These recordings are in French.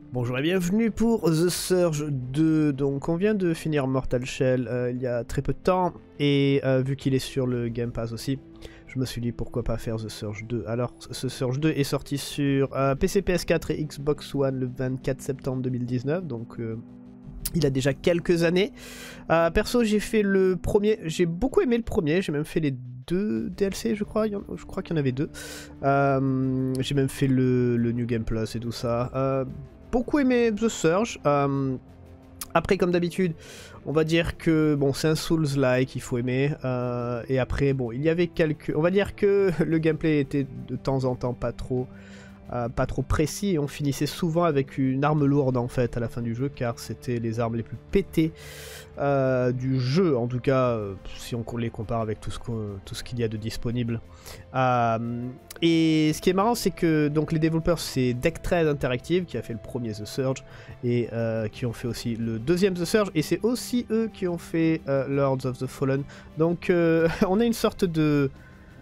Bonjour et bienvenue pour The Surge 2. Donc on vient de finir Mortal Shell il y a très peu de temps et vu qu'il est sur le Game Pass aussi, je me suis dit pourquoi pas faire The Surge 2. Alors ce Surge 2 est sorti sur PC, PS4 et Xbox One le 24 septembre 2019, donc il a déjà quelques années. Perso j'ai fait le premier, j'ai beaucoup aimé le premier, j'ai même fait les deux DLC je crois qu'il y en avait deux. J'ai même fait le New Game Plus et tout ça. Beaucoup aimé The Surge. Après, comme d'habitude, on va dire que bon, c'est un Souls-like, il faut aimer. Et après, bon, il y avait quelques. On va dire que le gameplay était de temps en temps pas trop précis. Et on finissait souvent avec une arme lourde en fait à la fin du jeu, car c'était les armes les plus pétées du jeu, en tout cas si on les compare avec tout ce qu'il y a de disponible. Et ce qui est marrant, c'est que donc les développeurs, c'est Deck 13 Interactive qui a fait le premier The Surge et qui ont fait aussi le deuxième The Surge, et c'est aussi eux qui ont fait Lords of the Fallen. Donc on a une sorte de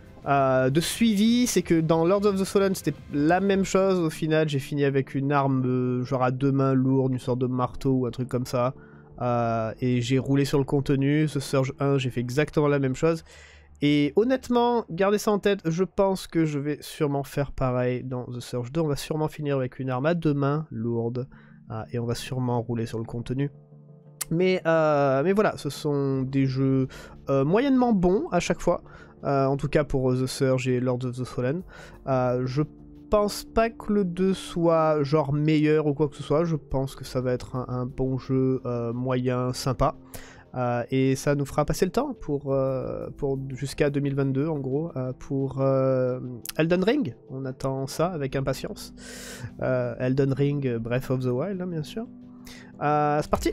suivi. C'est que dans Lords of the Fallen c'était la même chose. Au final j'ai fini avec une arme genre à deux mains lourde, une sorte de marteau ou un truc comme ça, et j'ai roulé sur le contenu. The Surge 1 j'ai fait exactement la même chose. Et honnêtement, gardez ça en tête, je pense que je vais sûrement faire pareil dans The Surge 2. On va sûrement finir avec une arme à deux mains lourde, et on va sûrement rouler sur le contenu. Mais voilà, ce sont des jeux moyennement bons à chaque fois. En tout cas pour The Surge et Lords of the Fallen. Je pense pas que le 2 soit genre meilleur ou quoi que ce soit. Je pense que ça va être un bon jeu moyen, sympa. Et ça nous fera passer le temps pour jusqu'à 2022 en gros, pour Elden Ring. On attend ça avec impatience. Elden Ring, Breath of the Wild, hein, bien sûr. C'est parti.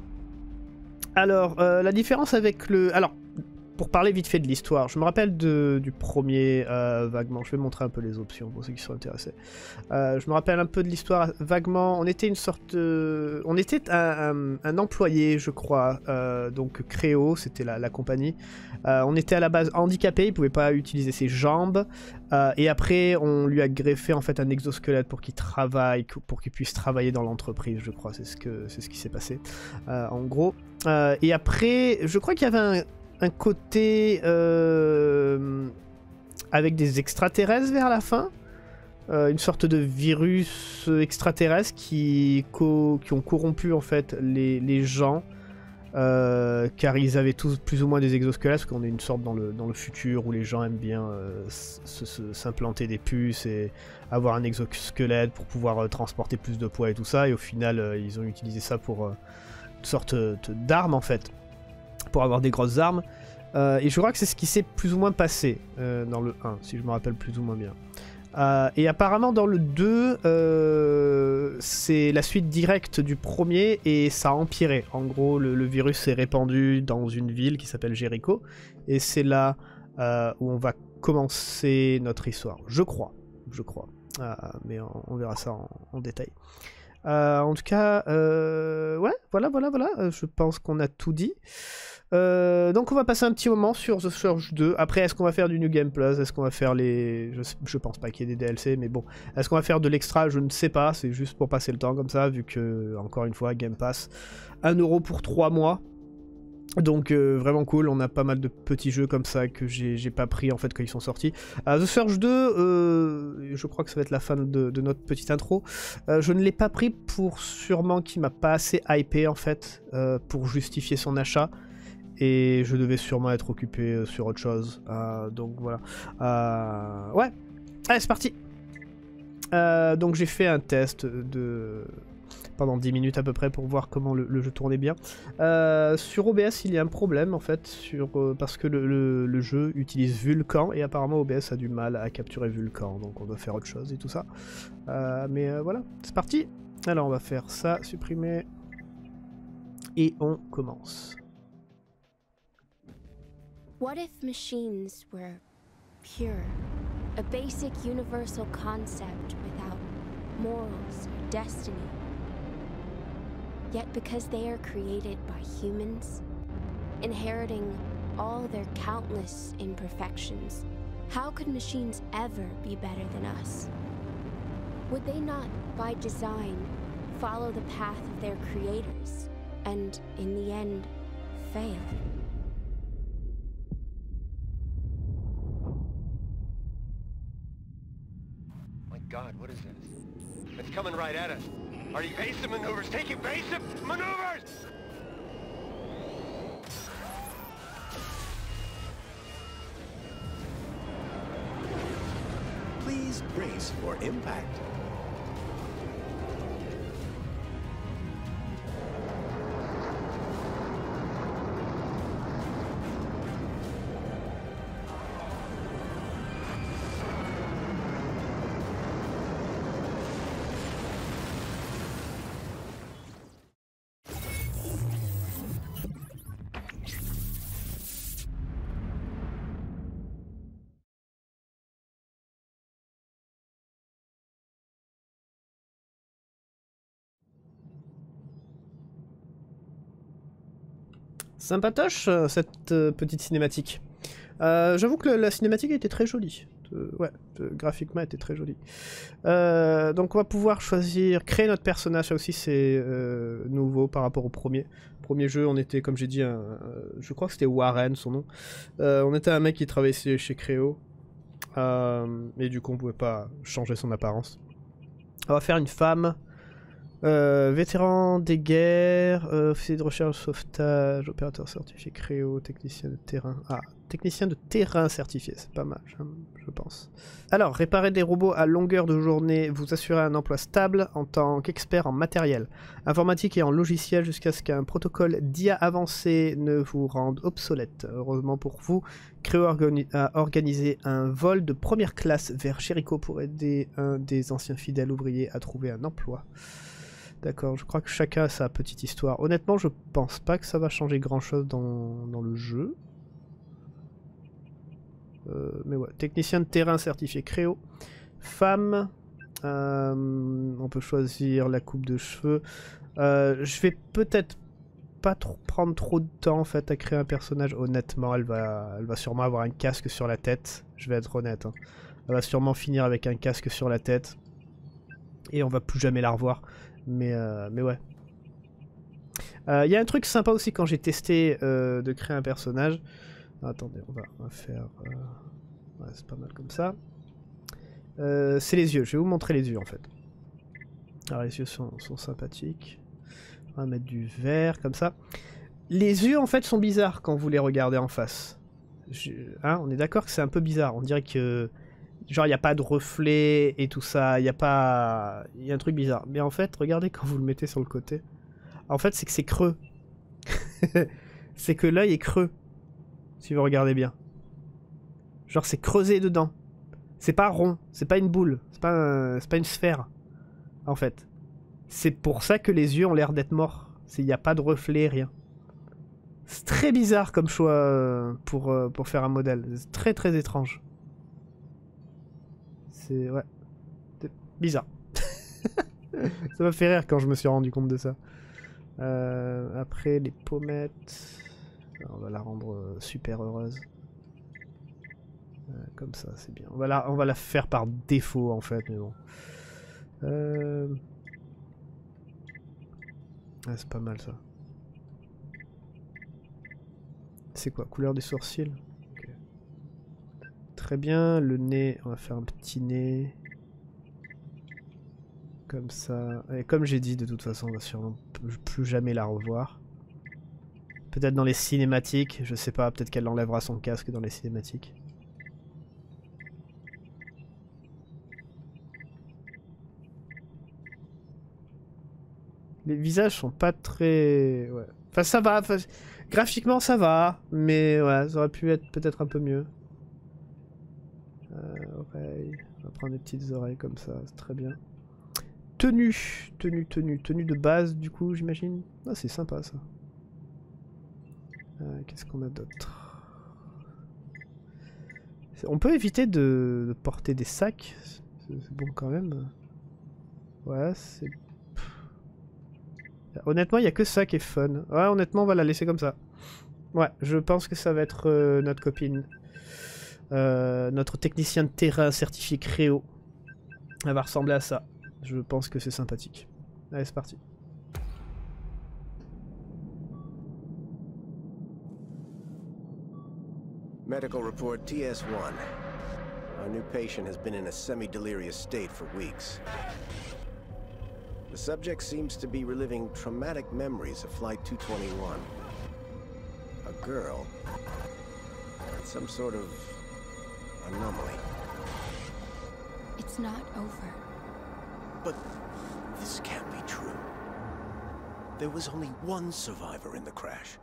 Alors, la différence avec le... Alors, pour parler vite fait de l'histoire, je me rappelle du premier vaguement. Je vais montrer un peu les options pour ceux qui sont intéressés. Je me rappelle un peu de l'histoire vaguement. On était une sorte... on était un employé, je crois. Donc Créo, c'était la compagnie. On était à la base handicapé, il pouvait pas utiliser ses jambes. Et après, on lui a greffé en fait un exosquelette pour qu'il travaille, pour qu'il puisse travailler dans l'entreprise, je crois. C'est ce qui s'est passé, en gros. Et après, je crois qu'il y avait un côté avec des extraterrestres vers la fin, une sorte de virus extraterrestre qui ont corrompu en fait les gens, car ils avaient tous plus ou moins des exosquelettes, parce qu'on est une sorte dans le futur où les gens aiment bien s'implanter des puces et avoir un exosquelette pour pouvoir transporter plus de poids et tout ça, et au final ils ont utilisé ça pour une sorte d'arme en fait, pour avoir des grosses armes. Et je crois que c'est ce qui s'est plus ou moins passé dans le 1, si je me rappelle plus ou moins bien. Et apparemment dans le 2, c'est la suite directe du premier et ça a empiré. En gros, le virus s'est répandu dans une ville qui s'appelle Jericho, et c'est là où on va commencer notre histoire. Je crois. Mais on verra ça en détail. En tout cas, ouais, voilà, je pense qu'on a tout dit. Donc on va passer un petit moment sur The Surge 2. Après, est-ce qu'on va faire du New Game Plus? Est-ce qu'on va faire les... Je pense pas qu'il y ait des DLC, mais bon. Est-ce qu'on va faire de l'extra? Je ne sais pas, c'est juste pour passer le temps comme ça, vu que, encore une fois, Game Pass, 1€ pour 3 mois. Donc vraiment cool, on a pas mal de petits jeux comme ça que j'ai pas pris en fait quand ils sont sortis. The Surge 2, je crois que ça va être la fin de notre petite intro. Je ne l'ai pas pris pour sûrement qu'il m'a pas assez hypé en fait, pour justifier son achat. Et je devais sûrement être occupé sur autre chose. Donc voilà. Ouais, allez c'est parti. Donc j'ai fait un test pendant 10 minutes à peu près pour voir comment le jeu tournait bien. Sur OBS, il y a un problème en fait, parce que le jeu utilise Vulkan et apparemment OBS a du mal à capturer Vulkan, donc on doit faire autre chose et tout ça. Mais voilà, c'est parti. Alors on va faire ça, supprimer, et on commence. What if machines were pure, a basic universal concept without morals or destiny? Yet because they are created by humans, inheriting all their countless imperfections, how could machines ever be better than us? Would they not, by design, follow the path of their creators, and in the end, fail. My God, what is this? It's coming right at us. Are evasive maneuvers? Take evasive maneuvers! Please brace for impact. Sympatoche cette petite cinématique. J'avoue que la cinématique était très jolie. Graphiquement elle était très jolie. Donc on va pouvoir choisir, créer notre personnage, ça aussi c'est nouveau par rapport au premier. Premier jeu on était, comme j'ai dit, je crois que c'était Warren son nom. On était un mec qui travaillait chez Créo. Et du coup on pouvait pas changer son apparence. On va faire une femme. Vétéran des guerres, officier de recherche, sauvetage, opérateur certifié, Créo, technicien de terrain. Ah, technicien de terrain certifié, c'est pas mal, je pense. Alors, réparer des robots à longueur de journée, vous assurer un emploi stable en tant qu'expert en matériel, informatique et en logiciel jusqu'à ce qu'un protocole d'IA avancé ne vous rende obsolète. Heureusement pour vous, Créo a organisé un vol de première classe vers Jericho pour aider un des anciens fidèles ouvriers à trouver un emploi. D'accord, je crois que chacun a sa petite histoire. Honnêtement, je pense pas que ça va changer grand chose dans le jeu. Mais ouais, technicien de terrain certifié Créo. Femme. On peut choisir la coupe de cheveux. Je vais peut-être pas prendre trop de temps en fait à créer un personnage. Honnêtement, elle va sûrement avoir un casque sur la tête. Je vais être honnête. Hein. Elle va sûrement finir avec un casque sur la tête. Et on va plus jamais la revoir. Mais ouais. Il y a un truc sympa aussi quand j'ai testé de créer un personnage. Attendez, on va faire... Ouais, c'est pas mal comme ça. C'est les yeux, je vais vous montrer les yeux en fait. Alors les yeux sont sympathiques. On va mettre du vert comme ça. Les yeux en fait sont bizarres quand vous les regardez en face. Hein, on est d'accord que c'est un peu bizarre, on dirait que... Genre, il n'y a pas de reflet et tout ça, il y a pas... Il y a un truc bizarre. Mais en fait, regardez quand vous le mettez sur le côté. En fait, c'est que c'est creux. C'est que l'œil est creux. Si vous regardez bien. Genre, c'est creusé dedans. C'est pas rond, c'est pas une boule, c'est pas une sphère. En fait. C'est pour ça que les yeux ont l'air d'être morts. Il n'y a pas de reflet, rien. C'est très bizarre comme choix pour faire un modèle. C'est très très étrange. C'est... ouais. C'est bizarre. Ça m'a fait rire quand je me suis rendu compte de ça. Après, les pommettes... On va la rendre super heureuse. Comme ça, c'est bien. On va la faire par défaut, en fait, mais bon. Ah, c'est pas mal, ça. C'est quoi? Couleur des sourcils? Okay. Très bien. Le nez, on va faire un petit nez. Comme ça. Et comme j'ai dit, de toute façon, on va sûrement plus jamais la revoir. Peut-être dans les cinématiques, je sais pas, peut-être qu'elle enlèvera son casque dans les cinématiques. Les visages sont pas très... ouais. Enfin ça va, graphiquement ça va, mais ouais, ça aurait pu être peut-être un peu mieux. Oreilles, on va prendre des petites oreilles comme ça, c'est très bien. Tenue de base du coup j'imagine. Ah c'est sympa ça. Qu'est-ce qu'on a d'autre? On peut éviter de porter des sacs, c'est bon quand même. Ouais, c'est... Honnêtement, il n'y a que ça qui est fun. Ouais, honnêtement, on va la laisser comme ça. Ouais, je pense que ça va être notre copine. Notre technicien de terrain certifié Créo. Elle va ressembler à ça. Je pense que c'est sympathique. Allez, c'est parti. Medical report TS1. Our new patient has been in a semi-delirious state for weeks. The subject seems to be reliving traumatic memories of Flight 221. A girl. Some sort of anomaly. It's not over. But this can't be true. There was only one survivor in the crash.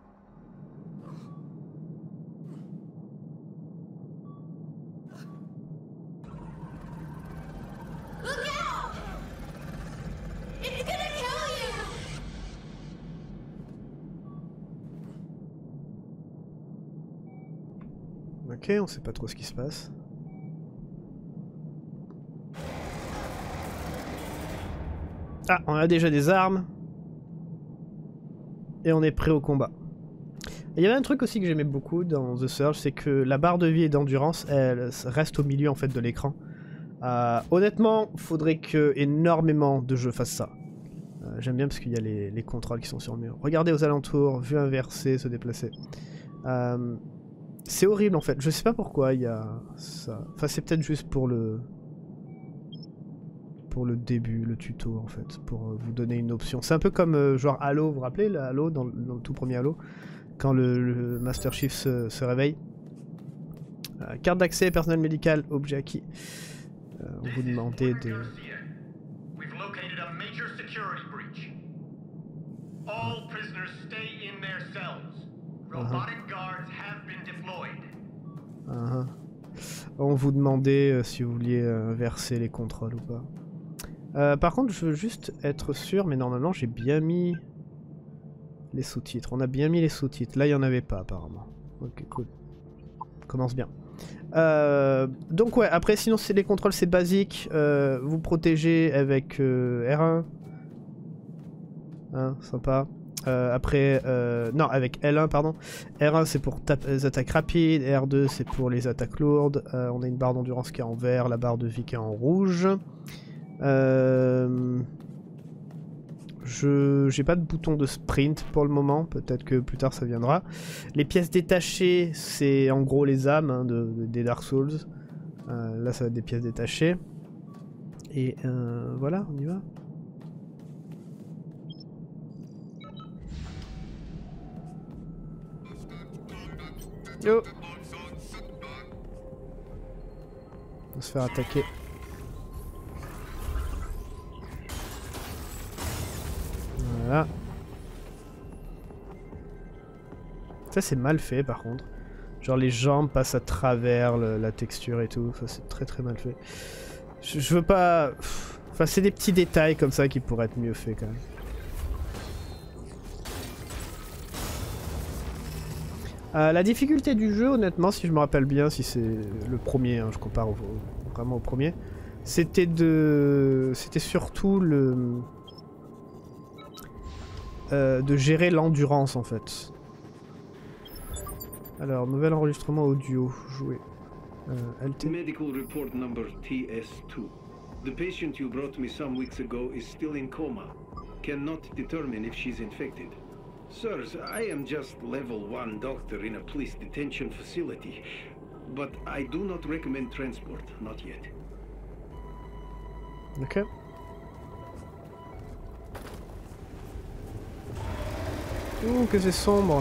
Look out! It's gonna kill you! Ok, on sait pas trop ce qui se passe. Ah, on a déjà des armes. Et on est prêt au combat. Il y avait un truc aussi que j'aimais beaucoup dans The Surge, c'est que la barre de vie et d'endurance, elle reste au milieu en fait de l'écran. Honnêtement, faudrait que énormément de jeux fassent ça. J'aime bien parce qu'il y a les contrôles qui sont sur le mur. Regardez aux alentours, vue inversée, se déplacer. C'est horrible en fait, je sais pas pourquoi il y a ça. Enfin c'est peut-être juste pour le début, le tuto en fait, pour vous donner une option. C'est un peu comme genre Halo, vous vous rappelez Halo, dans le tout premier Halo, quand le Master Chief se réveille. Carte d'accès, personnel médical, objet acquis. On vous demandait de... All prisoners stay in their cells. Robotic guards have been deployed. On vous demandait si vous vouliez verser les contrôles ou pas. Par contre, je veux juste être sûr, mais normalement j'ai bien mis les sous-titres. On a bien mis les sous-titres. Là, il n'y en avait pas apparemment. Ok, cool. Commence bien. Donc ouais, après sinon c'est les contrôles, c'est basique. Vous protégez avec R1. Hein, sympa. Après, non, avec L1, pardon. R1 c'est pour les attaques rapides, R2 c'est pour les attaques lourdes. On a une barre d'endurance qui est en vert, la barre de vie qui est en rouge. J'ai pas de bouton de sprint pour le moment, peut-être que plus tard ça viendra. Les pièces détachées, c'est en gros les âmes hein, des Dark Souls. Là ça va être des pièces détachées. Et voilà, on y va. Yo. On va se faire attaquer. Voilà. Ça c'est mal fait par contre. Genre les jambes passent à travers la texture et tout. Ça c'est très mal fait. Je veux pas... Enfin c'est des petits détails comme ça qui pourraient être mieux faits quand même. La difficulté du jeu, honnêtement, si je me rappelle bien, si c'est le premier, hein, je compare vraiment au premier, c'était surtout de gérer l'endurance en fait. Alors, nouvel enregistrement audio, jouer. LT. Medical report number TS2. The patient you brought me some weeks ago is still in coma. Cannot determine if she's infected. Sirs, I am just level 1 doctor in a police detention facility, but I do not recommend transport, not yet. Ok. Ouh, que c'est sombre.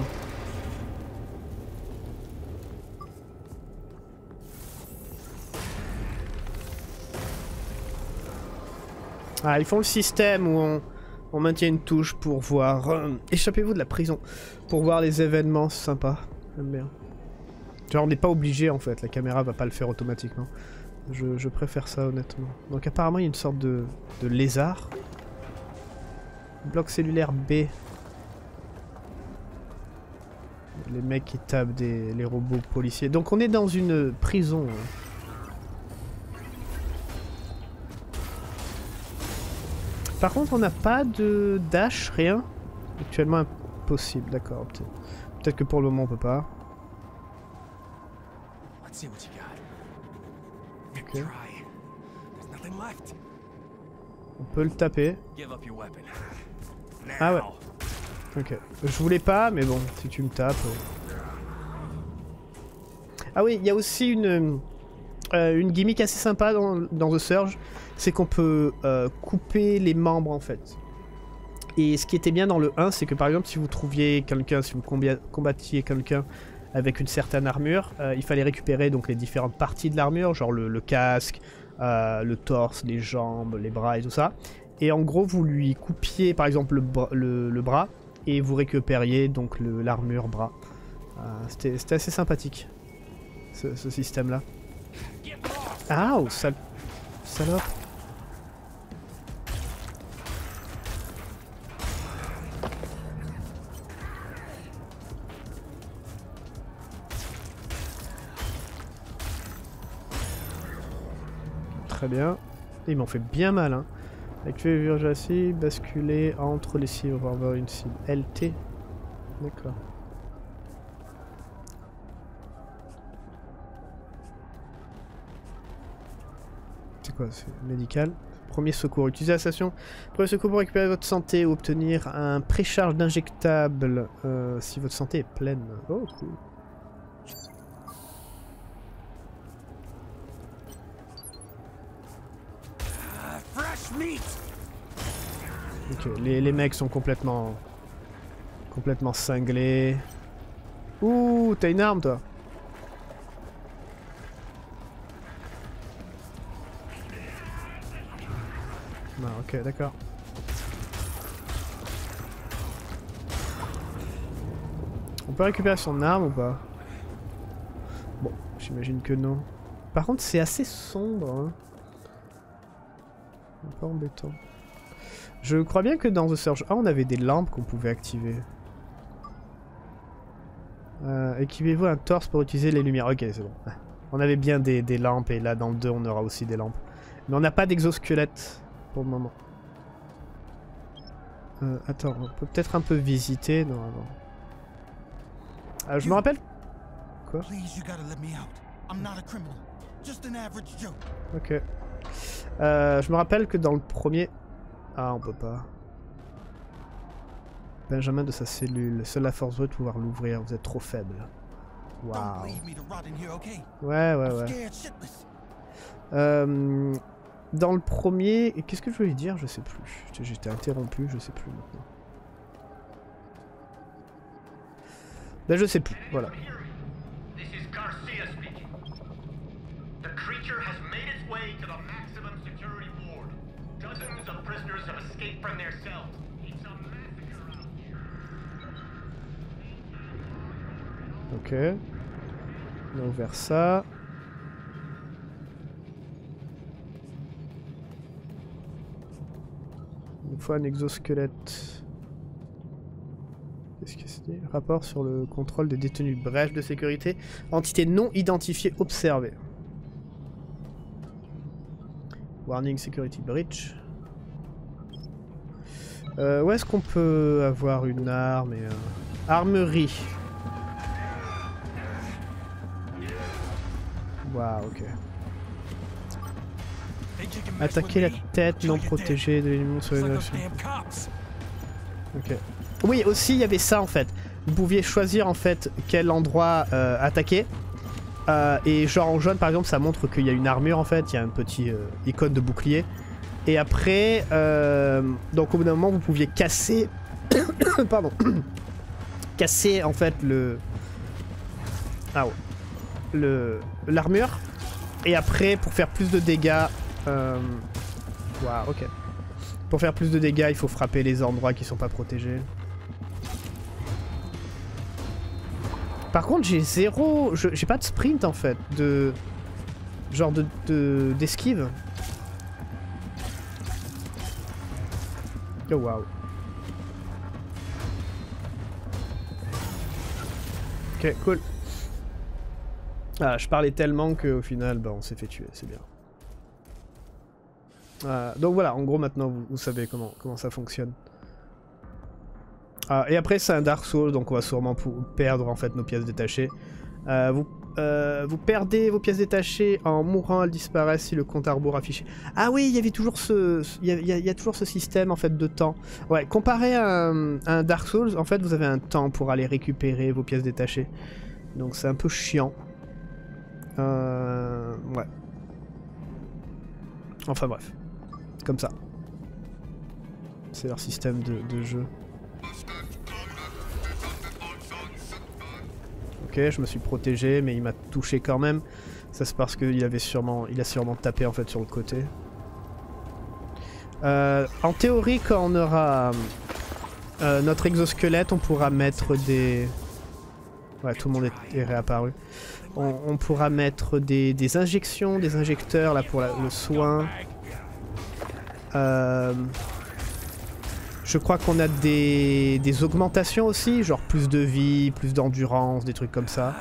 Ah, ils font le système où on maintient une touche pour voir... échappez-vous de la prison. Pour voir les événements, c'est sympa. J'aime bien. Genre on n'est pas obligé en fait, la caméra va pas le faire automatiquement. Je préfère ça honnêtement. Donc apparemment il y a une sorte de lézard. Bloc cellulaire B. Les mecs qui tapent les robots policiers. Donc on est dans une prison. Hein. Par contre, on n'a pas de dash, rien. Actuellement impossible, d'accord. Peut-être que pour le moment on peut pas. Ok. On On peut le taper. Ah ouais. Ok. Je voulais pas, mais bon, si tu me tapes... Ah oui, il y a aussi une gimmick assez sympa dans The Surge, c'est qu'on peut couper les membres en fait. Et ce qui était bien dans le 1, c'est que par exemple si vous trouviez quelqu'un, si vous combattiez quelqu'un avec une certaine armure, il fallait récupérer donc les différentes parties de l'armure, genre le casque, le torse, les jambes, les bras et tout ça. Et en gros vous lui coupiez par exemple le bras et vous récupériez donc l'armure bras. C'était assez sympathique ce système là. Ah, oh, salope. Très bien. Ils m'ont fait bien mal, hein. Actuer Virjaci, basculer entre les cibles pour avoir une cible LT. D'accord. C'est quoi? C'est médical. Premier secours. Utilisez la station. Premier secours pour récupérer votre santé ou obtenir un précharge d'injectable si votre santé est pleine. Oh, cool. Ok, les mecs sont complètement cinglés. Ouh, t'as une arme toi? Ah, ok, d'accord. On peut récupérer son arme ou pas? Bon, j'imagine que non. Par contre, c'est assez sombre, hein. Un peu embêtant. Je crois bien que dans The Surge 1, on avait des lampes qu'on pouvait activer. Équipez-vous un torse pour utiliser les lumières. Ok, c'est bon. On avait bien des lampes et là, dans le 2, on aura aussi des lampes. Mais on n'a pas d'exosquelette pour le moment. Attends, on peut peut-être un peu visiter. Non, avant. Je me rappelle... Quoi? Ok. Je me rappelle que dans le premier... Ah, on peut pas. Benjamin de sa cellule. Seule la force brute pouvoir l'ouvrir. Vous êtes trop faible. Waouh. Ouais. Dans le premier... Qu'est-ce que je voulais dire? Je sais plus. J'étais interrompu, je sais plus maintenant. Ben je sais plus, voilà. Ok. On a ouvert ça. Il nous faut un exosquelette. Qu'est-ce que c'est? Rapport sur le contrôle des détenus. Brèche de sécurité. Entité non identifiée observée. Warning Security Breach. Où est-ce qu'on peut avoir une arme et armerie. Waouh, ok. Attaquer la tête non protégée de l'ennemi sur une action. Ok. Oui, aussi il y avait ça en fait. Vous pouviez choisir en fait quel endroit attaquer. Et genre en jaune par exemple ça montre qu'il y a une armure en fait, il y a un petit icône de bouclier. Et après, donc au bout d'un moment vous pouviez casser... Pardon. Casser en fait le... Ah ouais. L'armure. Et après pour faire plus de dégâts... Waouh, ok. Pour faire plus de dégâts il faut frapper les endroits qui sont pas protégés. Par contre j'ai zéro... J'ai pas de sprint en fait, de... Genre d'esquive. Oh waouh. Ok, cool. Ah, je parlais tellement qu'au final, bah, on s'est fait tuer, c'est bien. Donc voilà, en gros maintenant vous savez comment ça fonctionne. Et après c'est un Dark Souls, donc on va sûrement perdre en fait nos pièces détachées. Vous vous perdez vos pièces détachées en mourant, elles disparaissent si le compte à rebours affiché. Ah oui, il y avait toujours il y a toujours ce système en fait de temps. Ouais, comparé à un Dark Souls, en fait vous avez un temps pour aller récupérer vos pièces détachées. Donc c'est un peu chiant. Ouais. Enfin bref. Comme ça. C'est leur système de jeu. Ok, je me suis protégé, mais il m'a touché quand même. Ça c'est parce qu'il a sûrement tapé en fait sur le côté. En théorie, quand on aura notre exosquelette, on pourra mettre des... Ouais, tout le monde est réapparu. On pourra mettre des injections, des injecteurs là pour le soin. Je crois qu'on a des augmentations aussi, genre plus de vie, plus d'endurance, des trucs comme ça.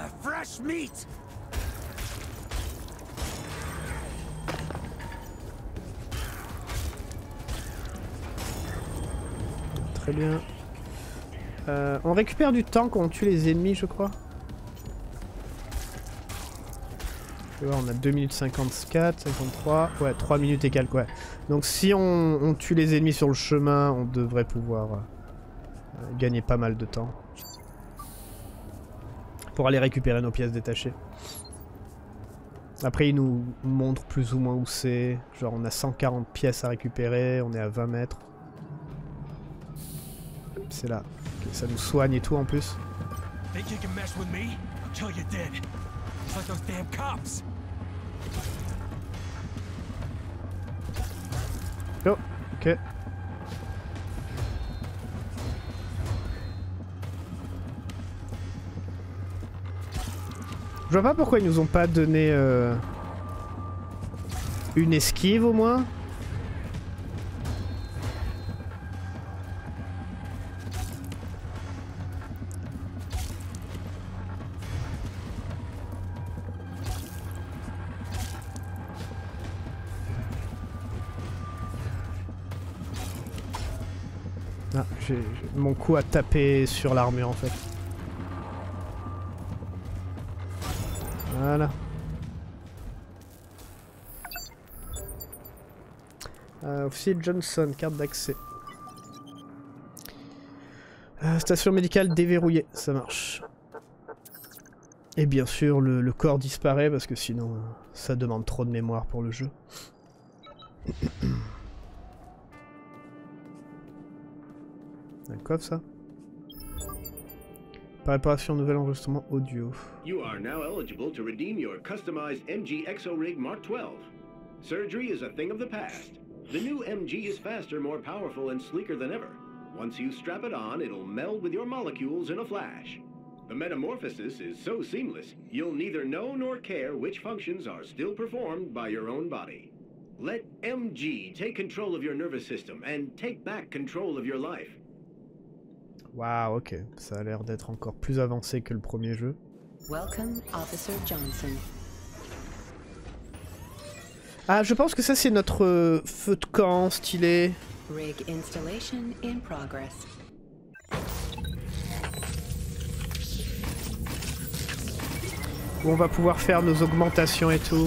Très bien. On récupère du temps quand on tue les ennemis, je crois. On a 2 minutes 54, 53, ouais 3 minutes et quelques, ouais. Donc si on tue les ennemis sur le chemin, on devrait pouvoir gagner pas mal de temps. Pour aller récupérer nos pièces détachées. Après il nous montre plus ou moins où c'est. Genre on a 140 pièces à récupérer, on est à 20 mètres. C'est là. Okay, ça nous soigne et tout en plus. Oh, ok. Je vois pas pourquoi ils nous ont pas donné une esquive au moins. Ah, mon coup a tapé sur l'armure en fait. Voilà. Officier Johnson, carte d'accès. Station médicale déverrouillée, ça marche. Et bien sûr, le corps disparaît parce que sinon, ça demande trop de mémoire pour le jeu. Un coffre ça. Préparation nouvel enregistrement audio. You are now eligible to redeem your customized MG Exorig Mark 12. Surgery is a thing of the past. The new MG is faster, more powerful, and sleeker than ever. Once you strap it on, it'll meld with your molecules in a flash. The metamorphosis is so seamless, you'll neither know nor care which functions are still performed by your own body. Let MG take control of your nervous system and take back control of your life. Waouh, ok. Ça a l'air d'être encore plus avancé que le premier jeu. Welcome, Officer Johnson. Ah, je pense que ça c'est notre feu de camp stylé. Rig installation in progress. Où on va pouvoir faire nos augmentations et tout.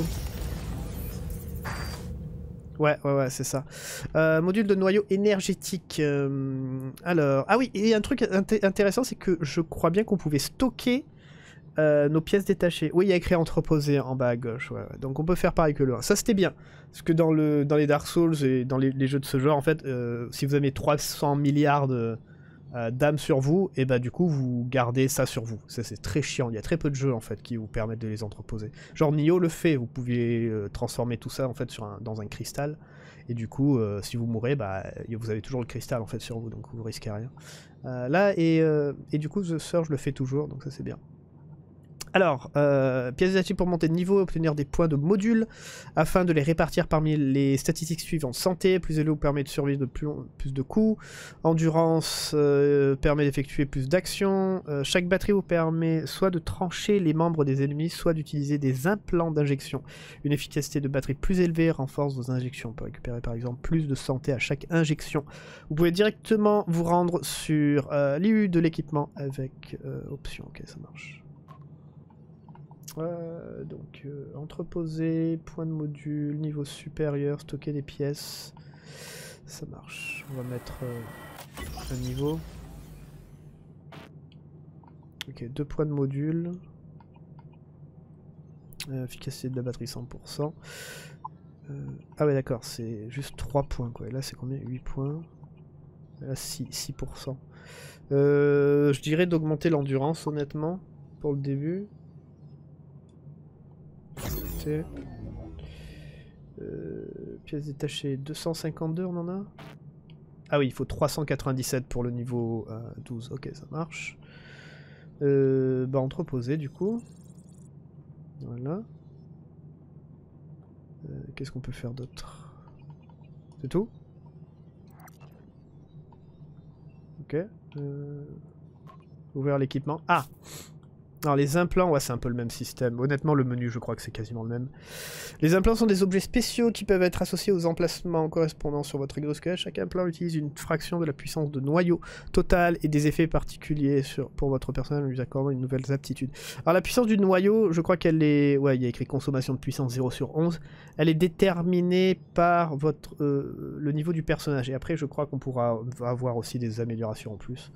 Ouais, c'est ça. Module de noyau énergétique. Alors, ah oui, et un truc intéressant, c'est que je crois bien qu'on pouvait stocker nos pièces détachées. Oui, il y a écrit entreposé en bas à gauche. Ouais. Donc on peut faire pareil que le 1. Ça c'était bien. Parce que dans les Dark Souls et dans les jeux de ce genre, en fait, si vous avez 300 milliards d'âmes sur vous, et bah du coup vous gardez ça sur vous. Ça c'est très chiant. Il y a très peu de jeux en fait qui vous permettent de les entreposer. Genre Nioh le fait. Vous pouvez transformer tout ça en fait dans un cristal. Et du coup, si vous mourrez, bah vous avez toujours le cristal en fait sur vous, donc vous risquez rien. Là et du coup The Surge le fait toujours, donc ça c'est bien. Alors, pièces détachées pour monter de niveau, obtenir des points de module afin de les répartir parmi les statistiques suivantes. Santé, plus élevé vous permet de survivre de plus de coups. Endurance permet d'effectuer plus d'actions. Chaque batterie vous permet soit de trancher les membres des ennemis, soit d'utiliser des implants d'injection. Une efficacité de batterie plus élevée renforce vos injections. On peut récupérer par exemple plus de santé à chaque injection. Vous pouvez directement vous rendre sur l'IU de l'équipement avec option. Ok, ça marche. Entreposer, point de module, niveau supérieur, stocker des pièces. Ça marche. On va mettre un niveau. Ok, 2 points de module. Efficacité de la batterie 100%. Ah ouais d'accord, c'est juste 3 points quoi. Et là c'est combien? 8 points. Là 6%. Je dirais d'augmenter l'endurance honnêtement pour le début. Pièces détachées 252 on en a. Ah oui il faut 397 pour le niveau 12. Ok ça marche. Entreposer du coup. Voilà. Qu'est-ce qu'on peut faire d'autre? C'est tout? Ok. Ouvrir l'équipement. Ah! Alors les implants, ouais c'est un peu le même système. Honnêtement le menu je crois que c'est quasiment le même. Les implants sont des objets spéciaux qui peuvent être associés aux emplacements correspondant sur votre exosquelette. Chaque implant utilise une fraction de la puissance de noyau total et des effets particuliers pour votre personnage en lui accordant une nouvelle aptitude. Alors la puissance du noyau, je crois qu'elle est... Ouais il y a écrit consommation de puissance 0/11. Elle est déterminée par votre le niveau du personnage. Et après je crois qu'on pourra avoir aussi des améliorations en plus.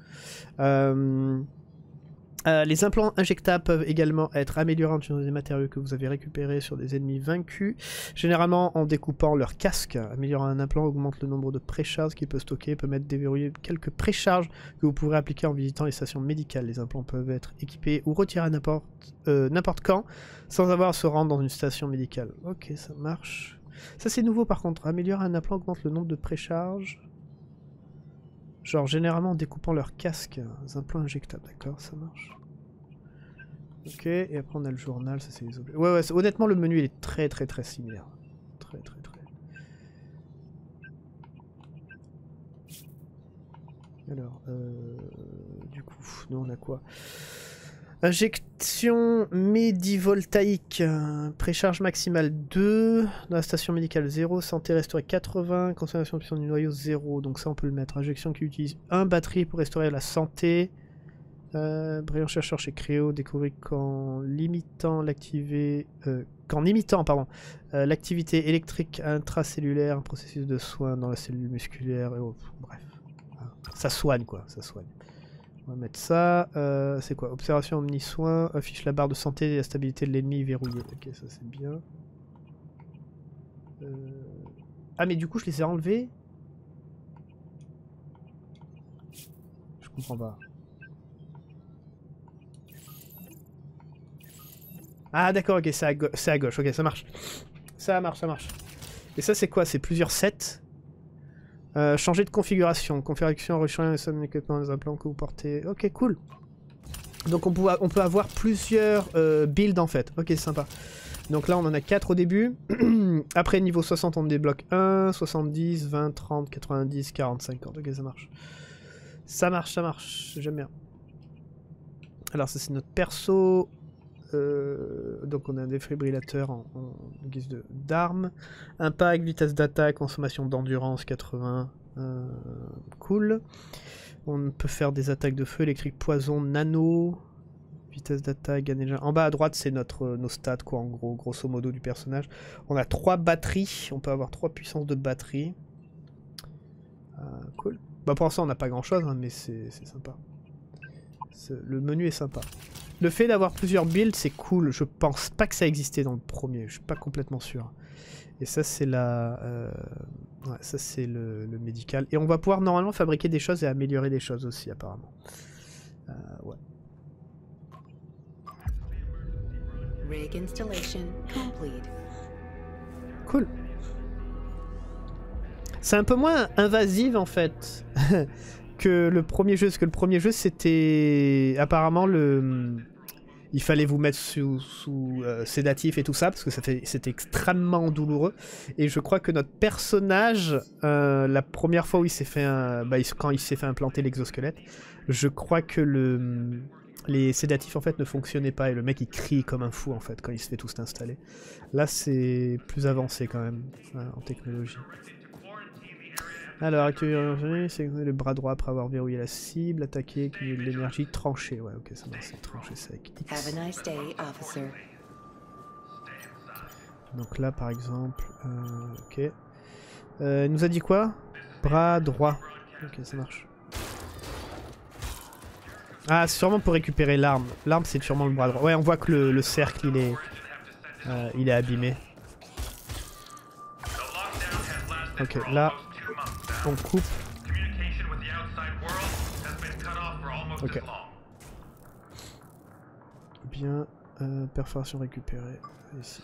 Les implants injectables peuvent également être améliorés en utilisant des matériaux que vous avez récupérés sur des ennemis vaincus, généralement en découpant leur casque. Améliorer un implant augmente le nombre de précharges qu'il peut stocker, permettre de déverrouiller quelques précharges que vous pourrez appliquer en visitant les stations médicales. Les implants peuvent être équipés ou retirés n'importe quand, sans avoir à se rendre dans une station médicale. Ok, ça marche. Ça c'est nouveau par contre. Améliorer un implant augmente le nombre de précharges. Genre généralement en découpant leur casque, les implants injectables, d'accord, ça marche. Ok, et après on a le journal, ça c'est les objets. Ouais, honnêtement le menu il est très similaire. Très. Alors, du coup, nous on a quoi? Injection médivoltaïque, précharge maximale 2, dans la station médicale 0, santé restaurée 80, consommation de puissance du noyau 0, donc ça on peut le mettre. Injection qui utilise 1 batterie pour restaurer la santé. Brillant chercheur chez Créo, découvrir qu'en limitant l'activité électrique intracellulaire, un processus de soin dans la cellule musculaire, et bref. Ça soigne quoi, ça soigne. On va mettre ça. C'est quoi? Observation omni-soin. Affiche la barre de santé et la stabilité de l'ennemi verrouillée. Ok, ça c'est bien. Ah, mais du coup, je les ai enlevés. Je comprends pas. Ah, d'accord, ok, c'est à gauche. Ok, ça marche. Ça marche. Et ça, c'est quoi? C'est plusieurs sets. Changer de configuration. Configuration, rechange les équipements des implants que vous portez. Ok, cool. Donc on peut avoir plusieurs builds en fait. Ok, sympa. Donc là on en a 4 au début. Après niveau 60 on débloque 1, 70, 20, 30, 90, 40, 50. Ok, ça marche. Ça marche. J'aime bien. Alors ça c'est notre perso. Donc on a un défibrillateur en guise d'arme. Impact, vitesse d'attaque, consommation d'endurance 80. Cool. On peut faire des attaques de feu, électrique, poison, nano. Vitesse d'attaque, gainer. En bas à droite c'est nos stats quoi en gros, grosso modo du personnage. On a 3 batteries, on peut avoir 3 puissances de batterie. Cool. Bah pour l'instant on n'a pas grand chose hein, mais c'est sympa. Le menu est sympa. Le fait d'avoir plusieurs builds, c'est cool. Je pense pas que ça existait dans le premier. Je suis pas complètement sûr. Et ça, c'est ouais, ça, c'est le médical. Et on va pouvoir normalement fabriquer des choses et améliorer des choses aussi, apparemment. Ouais. Rig installation complete. Cool. C'est un peu moins invasif, en fait, que le premier jeu. Parce que le premier jeu, c'était apparemment il fallait vous mettre sous sédatif et tout ça, parce que c'était extrêmement douloureux. Et je crois que notre personnage, la première fois où il s'est fait quand il s'est fait implanter l'exosquelette, je crois que les sédatifs en fait ne fonctionnaient pas et le mec il crie comme un fou en fait quand il se fait tout installer. Là c'est plus avancé quand même en technologie. Alors, activer le bras droit après avoir verrouillé la cible, attaquer, cumuler de l'énergie, trancher. Ouais, ok, ça marche, c'est trancher, c'est avec X. Have a nice day, officer. Donc là par exemple, ok. Il nous a dit quoi? Bras droit. Ok, ça marche. Ah, c'est sûrement pour récupérer l'arme. L'arme, c'est sûrement le bras droit. Ouais, on voit que le cercle, il est abîmé. Ok, là, on coupe. Ok. Bien, perforation récupérée. Ici.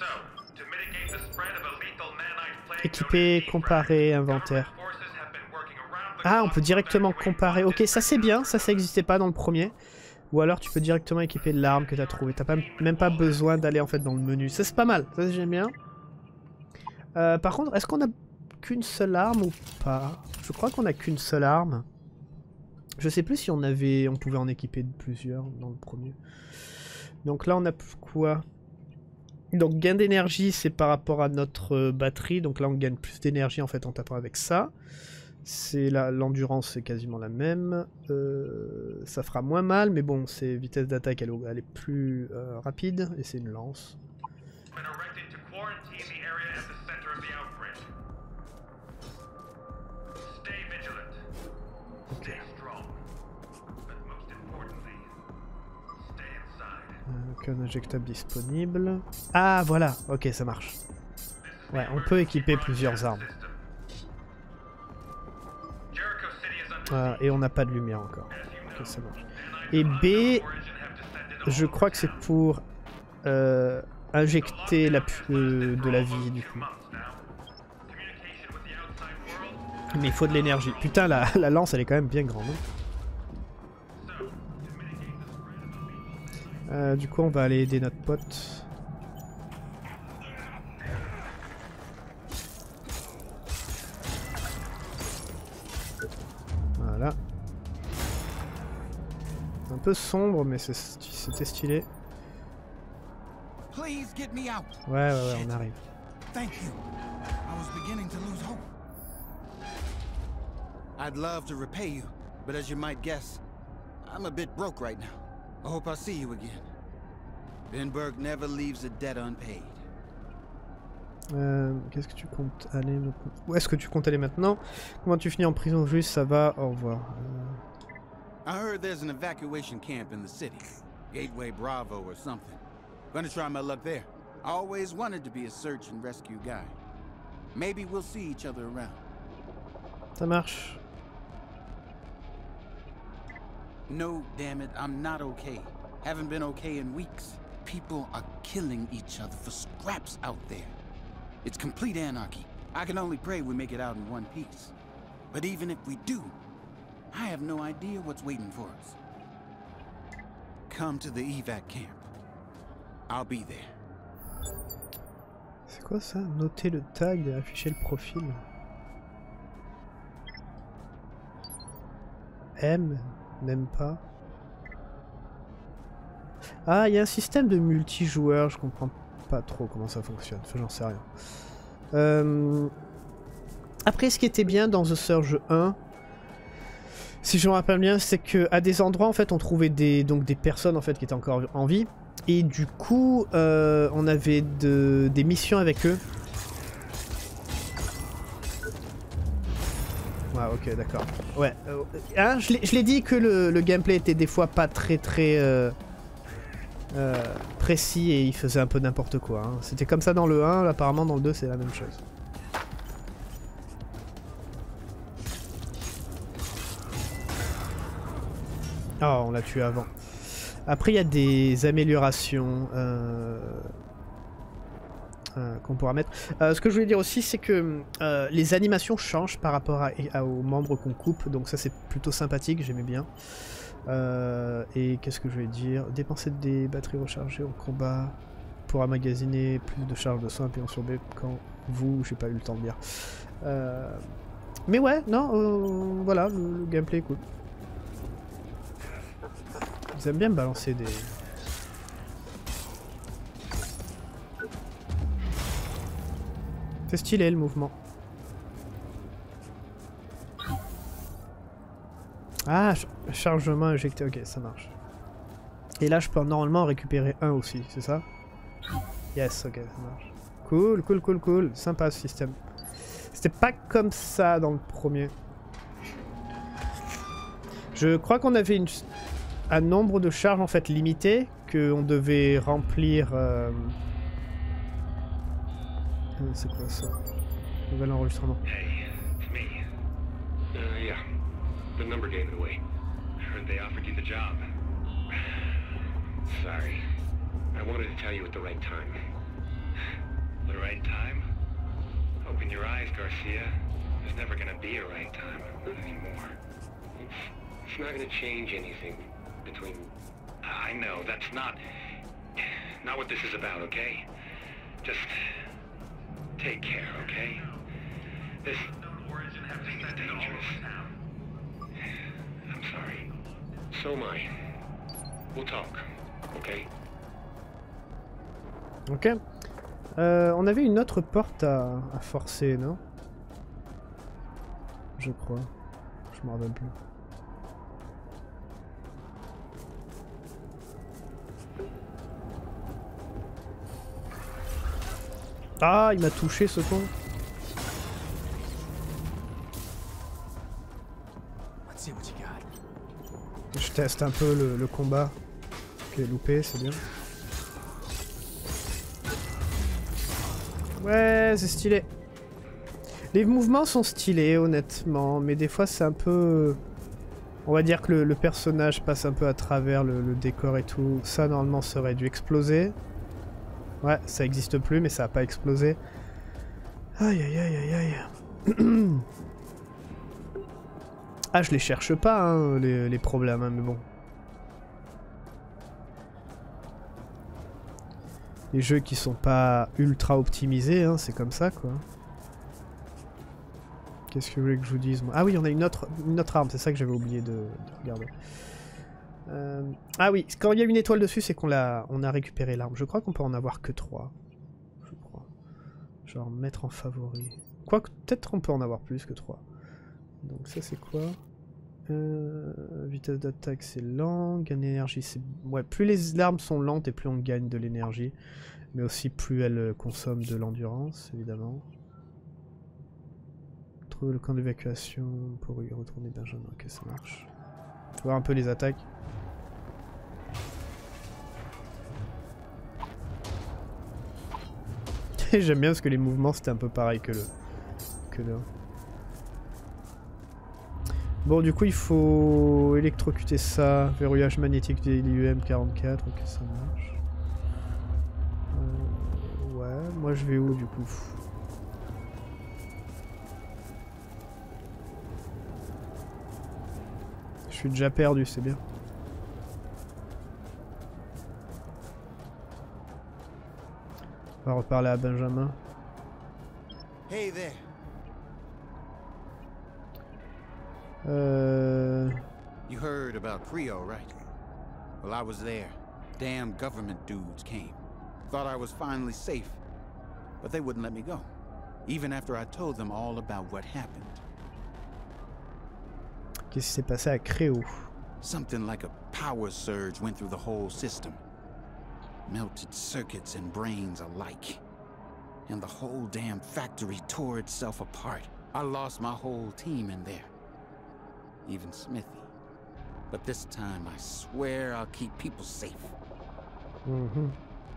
Équipé, comparer, inventaire. Ah, on peut directement comparer. Ok, ça c'est bien, ça n'existait pas dans le premier. Ou alors tu peux directement équiper l'arme que tu as trouvée. T'as même pas besoin d'aller en fait dans le menu. Ça c'est pas mal, ça j'aime bien. Par contre, est-ce qu'on a qu'une seule arme ou pas? Je crois qu'on a qu'une seule arme. Je sais plus si on pouvait en équiper plusieurs dans le premier. Donc là on a quoi? Donc gain d'énergie c'est par rapport à notre batterie. Donc là on gagne plus d'énergie en fait en tapant avec ça. C'est l'endurance c'est quasiment la même. Ça fera moins mal mais bon c'est vitesse d'attaque elle est plus rapide et c'est une lance. Ok. Un injectable disponible. Ah voilà, ok ça marche. Ouais, on peut équiper plusieurs armes. Et on n'a pas de lumière encore. Ok, ça marche. Et B, je crois que c'est pour injecter de la vie du coup. Mais il faut de l'énergie. Putain, la lance elle est quand même bien grande. Du coup on va aller aider notre pote. Voilà. Un peu sombre mais c'était stylé. Ouais, on arrive. I'd love to repay you, but as you might guess, I'm a bit broke right now. I hope I'll see you again. Vinberg never leaves a debt unpaid. Qu'est-ce que tu comptes aller? Où est-ce que tu comptes aller maintenant? Comment tu finis en prison juste? Ça va, au revoir. I heard there's an evacuation camp in the city. Gateway Bravo or something. Gonna try my luck there. I always wanted to be a search and rescue guy. Maybe we'll see each other around. Ça marche. No, damn it, I'm not okay. Haven't been okay in weeks. People are killing each other for scraps out there. It's complete anarchy. I can only pray we make it out in one piece. But even if we do, I have no idea what's waiting for us. Come to the evac camp. I'll be there. C'est quoi ça? Noter le tag et afficher le profil. M, même pas. Ah, il y a un système de multijoueur, je comprends pas trop comment ça fonctionne, enfin, j'en sais rien. Après, ce qui était bien dans The Surge 1, si je me rappelle bien, c'est que à des endroits en fait on trouvait des personnes en fait qui étaient encore en vie, et du coup on avait des missions avec eux. Ah ok d'accord. Ouais. Hein, je l'ai dit que le gameplay était des fois pas très précis et il faisait un peu n'importe quoi. Hein. C'était comme ça dans le 1, apparemment dans le 2 c'est la même chose. Oh on l'a tué avant. Après il y a des améliorations qu'on pourra mettre. Ce que je voulais dire aussi c'est que les animations changent par rapport aux membres qu'on coupe, donc ça c'est plutôt sympathique, j'aimais bien. Et qu'est-ce que je voulais dire? Dépenser des batteries rechargées au combat pour emmagasiner plus de charges de soins appuyant sur B quand j'ai pas eu le temps de dire. Mais ouais, non, voilà, le gameplay est cool. Ils aiment bien me balancer des... C'est stylé le mouvement. Ah, chargement injecté, ok, ça marche. Et là, je peux normalement récupérer un aussi, c'est ça? Yes, ok, ça marche. Cool, cool, cool, cool. Sympa ce système. C'était pas comme ça dans le premier. Je crois qu'on avait un nombre de charges en fait limité qu'on devait remplir. C'est quoi ça? Nouvel enregistrement. Hey, it's me. Yeah. The number gave it away. Heard they offered you the job. Sorry. I wanted to tell you at the right time. The right time? Open your eyes, Garcia. There's never gonna be a right time. Not anymore. It's not gonna change anything between... I know, that's not what this is about, okay? Just take care, okay? This thing is dangerous. I'm sorry. So am I. We'll talk, okay? Ok. On avait une autre porte à forcer, non? Je crois. Je m'en rappelle plus. Ah, il m'a touché ce con. Je teste un peu le combat. Ok, loupé, c'est bien. Ouais, c'est stylé. Les mouvements sont stylés, honnêtement, mais des fois c'est un peu... On va dire que le personnage passe un peu à travers le décor et tout. Ça, normalement, ça aurait dû exploser. Ouais, ça existe plus, mais ça a pas explosé. Aïe, aïe, aïe, aïe, aïe. Ah, je les cherche pas, hein, les problèmes, hein, mais bon. Les jeux qui sont pas ultra optimisés, hein, c'est comme ça, quoi. Qu'est-ce que vous voulez que je vous dise, moi? Ah oui, on a une autre arme, c'est ça que j'avais oublié de regarder. Ah oui, quand il y a une étoile dessus, c'est qu'on a récupéré l'arme. Je crois qu'on peut en avoir que 3. Je crois. Genre mettre en favori. Quoique, peut-être on peut en avoir plus que 3. Donc ça c'est quoi? Vitesse d'attaque c'est lent, gain d'énergie c'est... Ouais, plus les armes sont lentes et plus on gagne de l'énergie. Mais aussi plus elles consomment de l'endurance, évidemment. Trouver le camp d'évacuation pour y retourner Benjamin. Ok, ça marche. Faut voir un peu les attaques. J'aime bien parce que les mouvements c'était un peu pareil que le 1. Bon, du coup il faut électrocuter ça. Verrouillage magnétique des UM44. Ok, ça marche. Ouais, moi je vais où du coup? Je suis déjà perdu, c'est bien. On va reparler à Benjamin. Hey there. You heard about Creo, right? Well, I was there. Damn government dudes came. Thought I was finally safe. But they wouldn't let me go. Even after I told them all about what happened. Qu'est-ce qui s'est passé à Creo? Something like a power surge went through the whole system. Melted circuits and brains alike. And the whole damn factory tore itself apart. I lost my whole team in there. Even Smithy. But this time, I swear I'll keep people safe. Mm-hmm.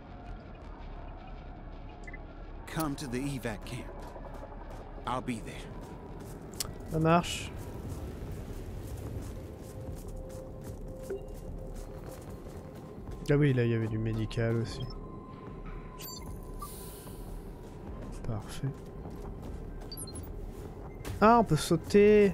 Come to the evac camp. I'll be there. Ça marche. Ah oui, là il y avait du médical aussi. Parfait. Ah, on peut sauter.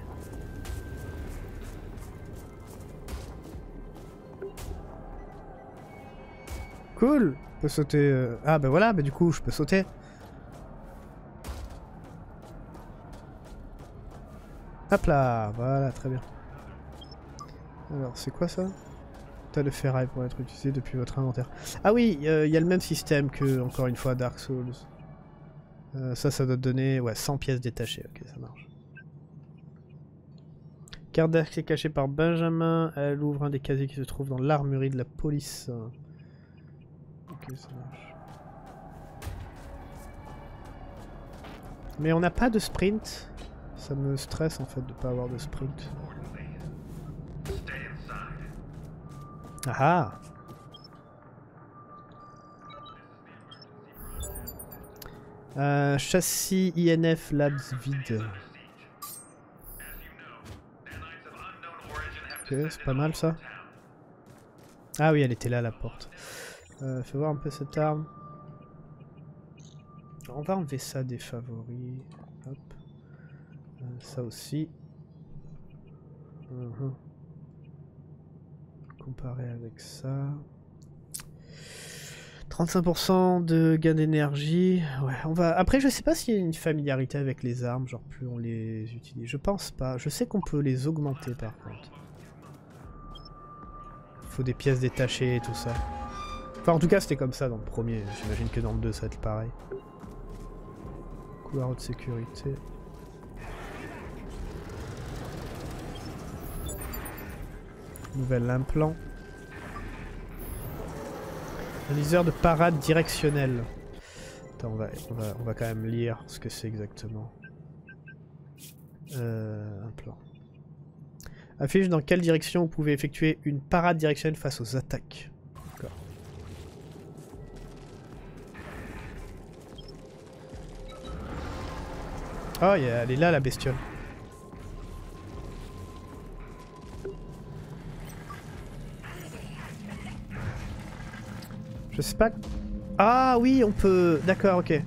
Cool. On peut sauter. Ah bah voilà, bah du coup je peux sauter. Hop là, voilà, très bien. Alors c'est quoi ça? Tas de ferraille pour être utilisé depuis votre inventaire. Ah oui, il y a le même système que, encore une fois, Dark Souls. Ça doit te donner ouais, 100 pièces détachées. Ok, ça marche. Carte d'accès cachée par Benjamin. Elle ouvre un des casiers qui se trouve dans l'armurerie de la police. Ok, ça marche. Mais on n'a pas de sprint. Ça me stresse en fait de pas avoir de sprint. Ah ah. Châssis INF Labs vide. Ok, c'est pas mal ça. Ah oui, elle était là à la porte. Fais voir un peu cette arme. Alors, on va enlever ça des favoris. Hop. Ça aussi. Comparé avec ça. 35% de gain d'énergie. Ouais, on va. Après, je sais pas s'il y a une familiarité avec les armes, genre plus on les utilise. Je pense pas. Je sais qu'on peut les augmenter par contre. Faut des pièces détachées et tout ça. Enfin, en tout cas, c'était comme ça dans le premier. J'imagine que dans le 2, ça va être pareil. Couloir de sécurité. Nouvel implant. Un liseur de parade directionnel. Attends, on va quand même lire ce que c'est exactement. Implant. Affiche dans quelle direction vous pouvez effectuer une parade directionnelle face aux attaques. D'accord. Oh, elle est là la bestiole. Je sais pas... Ah oui, on peut... D'accord, ok.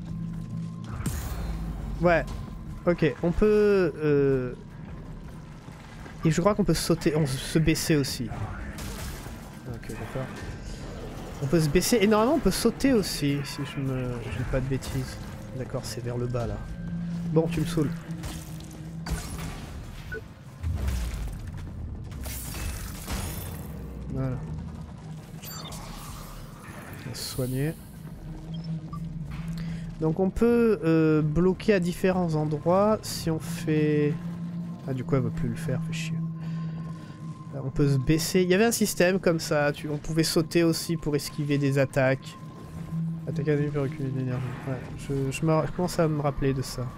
Ouais. Ok, on peut... Et je crois qu'on peut sauter... On se baisser aussi. Ok, d'accord. On peut se baisser... Et normalement, on peut sauter aussi, si je dis pas de bêtises. D'accord, c'est vers le bas, là. Bon, tu me saoules. Voilà. On va se soigner. Donc on peut bloquer à différents endroits si on fait... Ah du coup elle va plus le faire, fait chier. Alors, on peut se baisser. Il y avait un système comme ça, on pouvait sauter aussi pour esquiver des attaques. Attaque à vue pour reculer de l'énergie. Ouais, je commence à me rappeler de ça.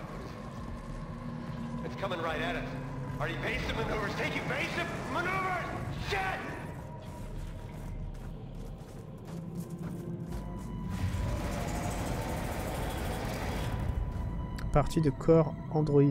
Partie de corps Android.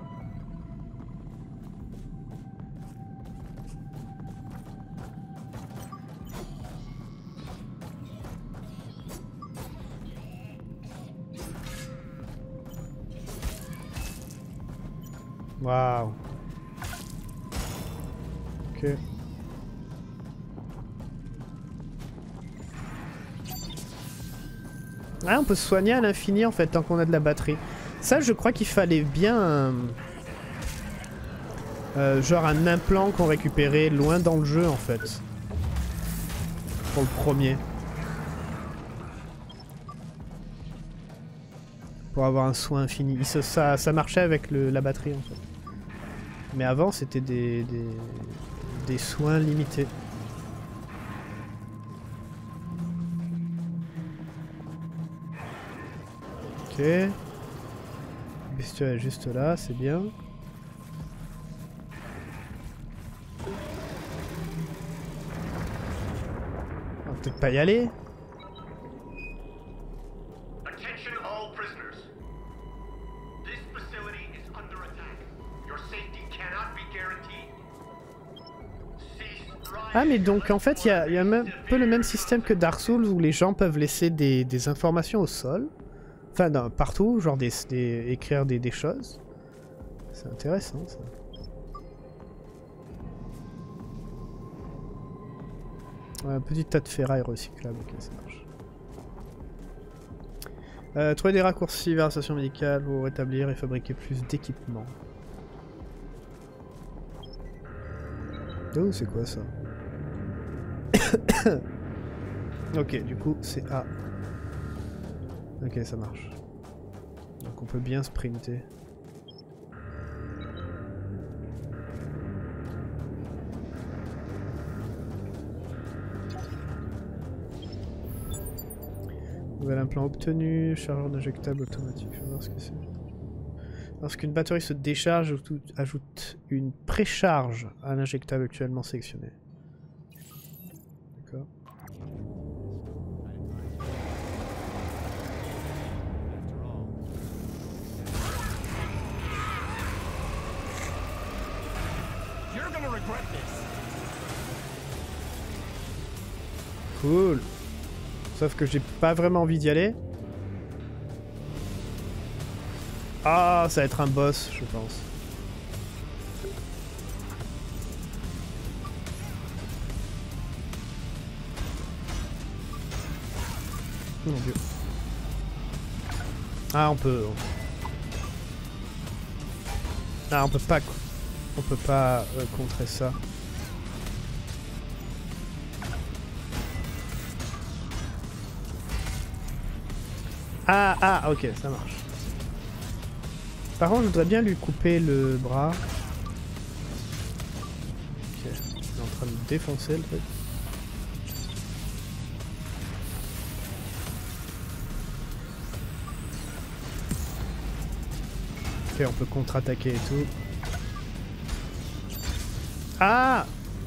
Waouh. Ok. Ah, on peut se soigner à l'infini en fait tant qu'on a de la batterie. Ça, je crois qu'il fallait bien genre un implant qu'on récupérait loin dans le jeu en fait. Pour le premier. Pour avoir un soin infini. Ça marchait avec la batterie en fait. Mais avant c'était des soins limités. Ok. Bestiole est juste là, c'est bien. On va peut-être pas y aller. Attention all prisoners. This facility is under attack. Your safety cannot be guaranteed. Ah mais donc en fait il y a un peu le même système que Dark Souls où les gens peuvent laisser des informations au sol. Enfin, non, partout, genre écrire des choses. C'est intéressant, ça. Ouais, un petit tas de ferraille recyclable, ok, ça marche. Trouver des raccourcis vers la station médicale pour rétablir et fabriquer plus d'équipements. Oh, c'est quoi ça? Ok, du coup, c'est A. Ok, ça marche. Donc on peut bien sprinter. Nouvel implant obtenu, chargeur d'injectable automatique. Je vais voir ce que c'est. Lorsqu'une batterie se décharge, ajoute une précharge à l'injectable actuellement sélectionné. D'accord. Cool. Sauf que j'ai pas vraiment envie d'y aller. Ah, ça va être un boss, je pense. Oh mon dieu. Ah, on peut... Ah, on peut pas... On peut pas contrer ça. Ah, ok, ça marche. Par contre, je voudrais bien lui couper le bras. Ok, il est en train de me défoncer le truc. Ok, on peut contre-attaquer et tout. Ah!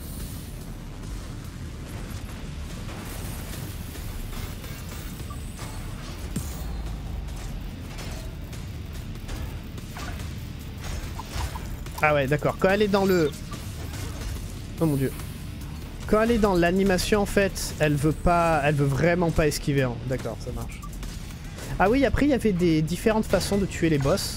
Ah ouais, d'accord. Quand elle est dans le... Oh mon dieu. Quand elle est dans l'animation, en fait, elle veut vraiment pas esquiver. Hein. D'accord, ça marche. Ah oui, après, il y avait des différentes façons de tuer les boss.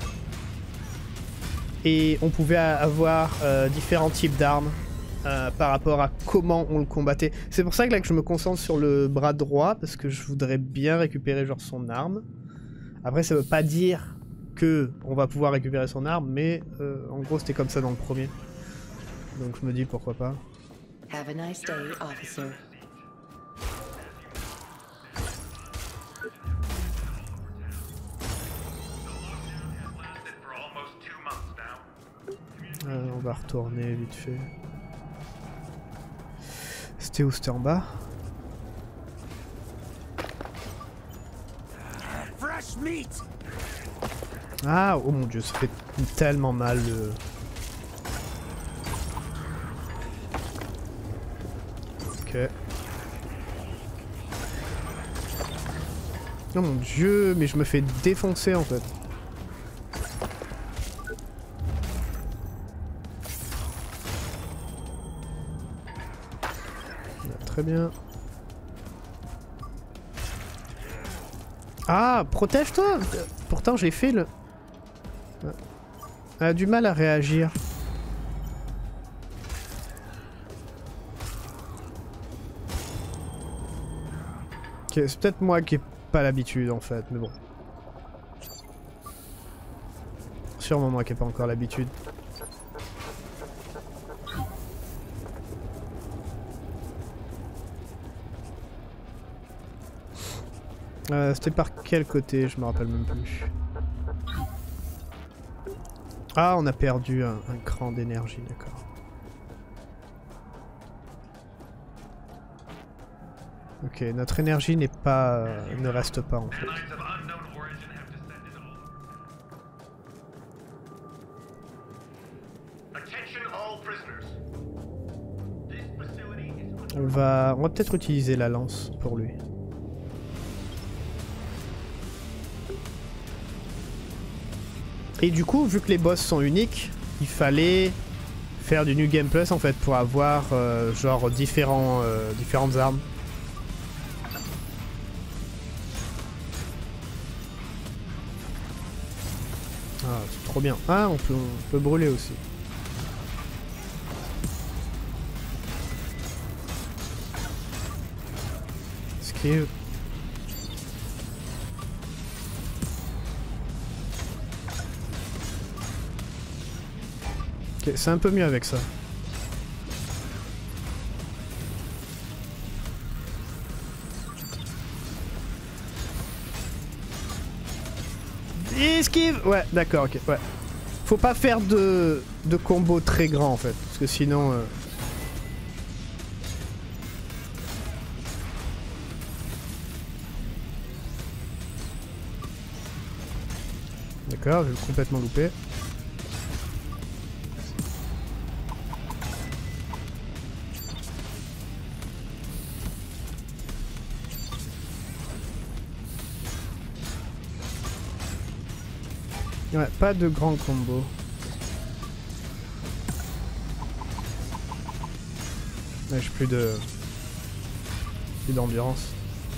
Et on pouvait avoir différents types d'armes par rapport à comment on le combattait. C'est pour ça que là que je me concentre sur le bras droit, parce que je voudrais bien récupérer genre son arme. Après, ça veut pas dire que on va pouvoir récupérer son arme, mais en gros c'était comme ça dans le premier. Donc je me dis pourquoi pas. Have a nice day, officer. On va retourner vite fait. C'était où? C'était en bas? Fresh meat. Ah, oh mon dieu, ça fait tellement mal le... Ok. Oh mon dieu, mais je me fais défoncer en fait. Très bien. Ah, protège-toi! Pourtant j'ai fait le... Elle a du mal à réagir. Ok, c'est peut-être moi qui ai pas l'habitude en fait, mais bon. Sûrement moi qui ai pas encore l'habitude. C'était par quel côté? Je me rappelle même plus. Ah, on a perdu un cran d'énergie, d'accord. Ok, notre énergie n'est pas... ne reste pas en fait. On va peut-être utiliser la lance pour lui. Et du coup, vu que les boss sont uniques, il fallait faire du New Game Plus en fait pour avoir genre différentes armes. Ah, c'est trop bien. Ah, on peut brûler aussi. Esquive. Ok, c'est un peu mieux avec ça. Esquive! Ouais, d'accord, ok, ouais. Faut pas faire de combo très grand en fait, parce que sinon... D'accord, j'ai complètement loupé. Ouais, pas de grand combo. Ouais, j'ai plus d'endurance.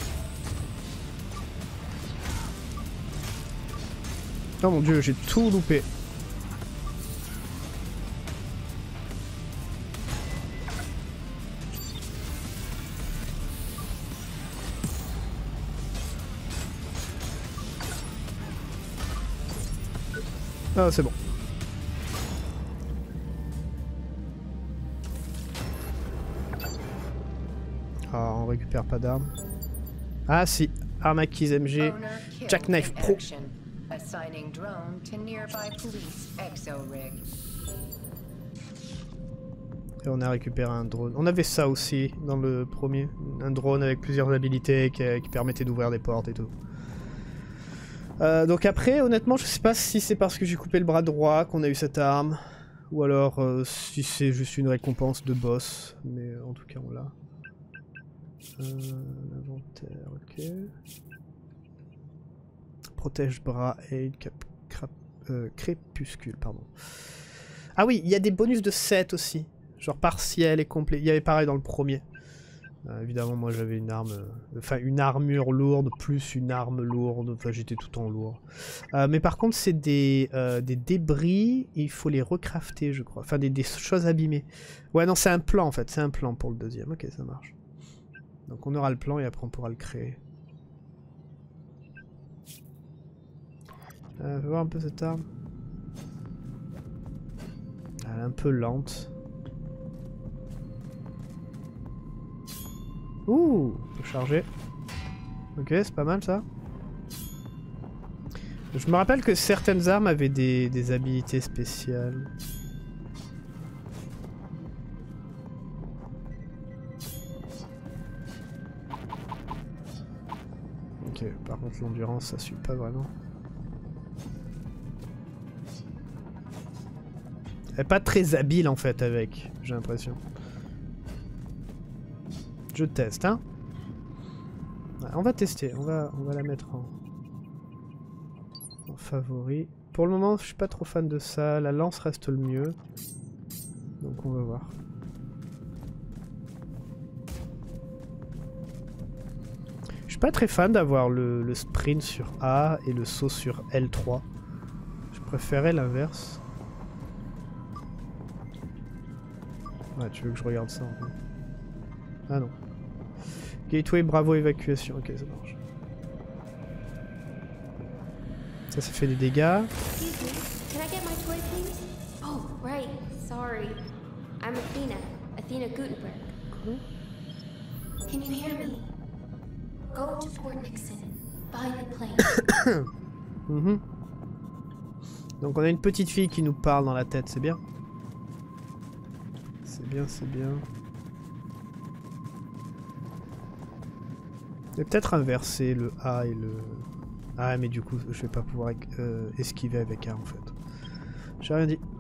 Oh mon dieu, j'ai tout loupé. Ah, c'est bon. Ah, on récupère pas d'armes. Ah si, arme acquise MG, Jackknife Pro. Assigning drone to nearby police exo-rig. Et on a récupéré un drone. On avait ça aussi dans le premier. Un drone avec plusieurs habilités qui permettait d'ouvrir des portes et tout. Donc après, honnêtement, je sais pas si c'est parce que j'ai coupé le bras droit qu'on a eu cette arme. Ou alors si c'est juste une récompense de boss. Mais en tout cas, on l'a. L'inventaire, ok. Protège bras et crépuscule, pardon. Ah oui, il y a des bonus de 7 aussi. Genre partiel et complet. Il y avait pareil dans le premier. Évidemment, moi j'avais une arme... Enfin, une armure lourde plus une arme lourde. Enfin, j'étais tout en lourd. Mais par contre, c'est des débris. Et il faut les recrafter, je crois. Enfin, des choses abîmées. Ouais, non, c'est un plan en fait. C'est un plan pour le deuxième. Ok, ça marche. Donc on aura le plan et après on pourra le créer. Je vais voir un peu cette arme. Elle est un peu lente. Ouh, on peut charger. Ok, c'est pas mal ça. Je me rappelle que certaines armes avaient des habilités spéciales. Ok, par contre l'endurance ça suit pas vraiment. Elle est pas très habile en fait avec, j'ai l'impression. Je teste, hein. Ouais, on va tester, on va la mettre en favori. Pour le moment, je suis pas trop fan de ça. La lance reste le mieux. Donc on va voir. Je suis pas très fan d'avoir le sprint sur A et le saut sur L3. Je préférais l'inverse. Ouais, tu veux que je regarde ça en fait. Ah non. Gateway, bravo, évacuation. Ok, ça marche. Ça fait des dégâts. Excuse me, can I get my toy, please? Oh, right. Sorry. I'm Athena. Athena Gutenberg. Cool. Can you hear me? Go to Port Nixon. Find the plane. Donc on a une petite fille qui nous parle dans la tête, c'est bien. C'est bien, c'est bien. Je vais peut-être inverser le A et le... Ah mais du coup je vais pas pouvoir esquiver avec A en fait. J'ai rien dit.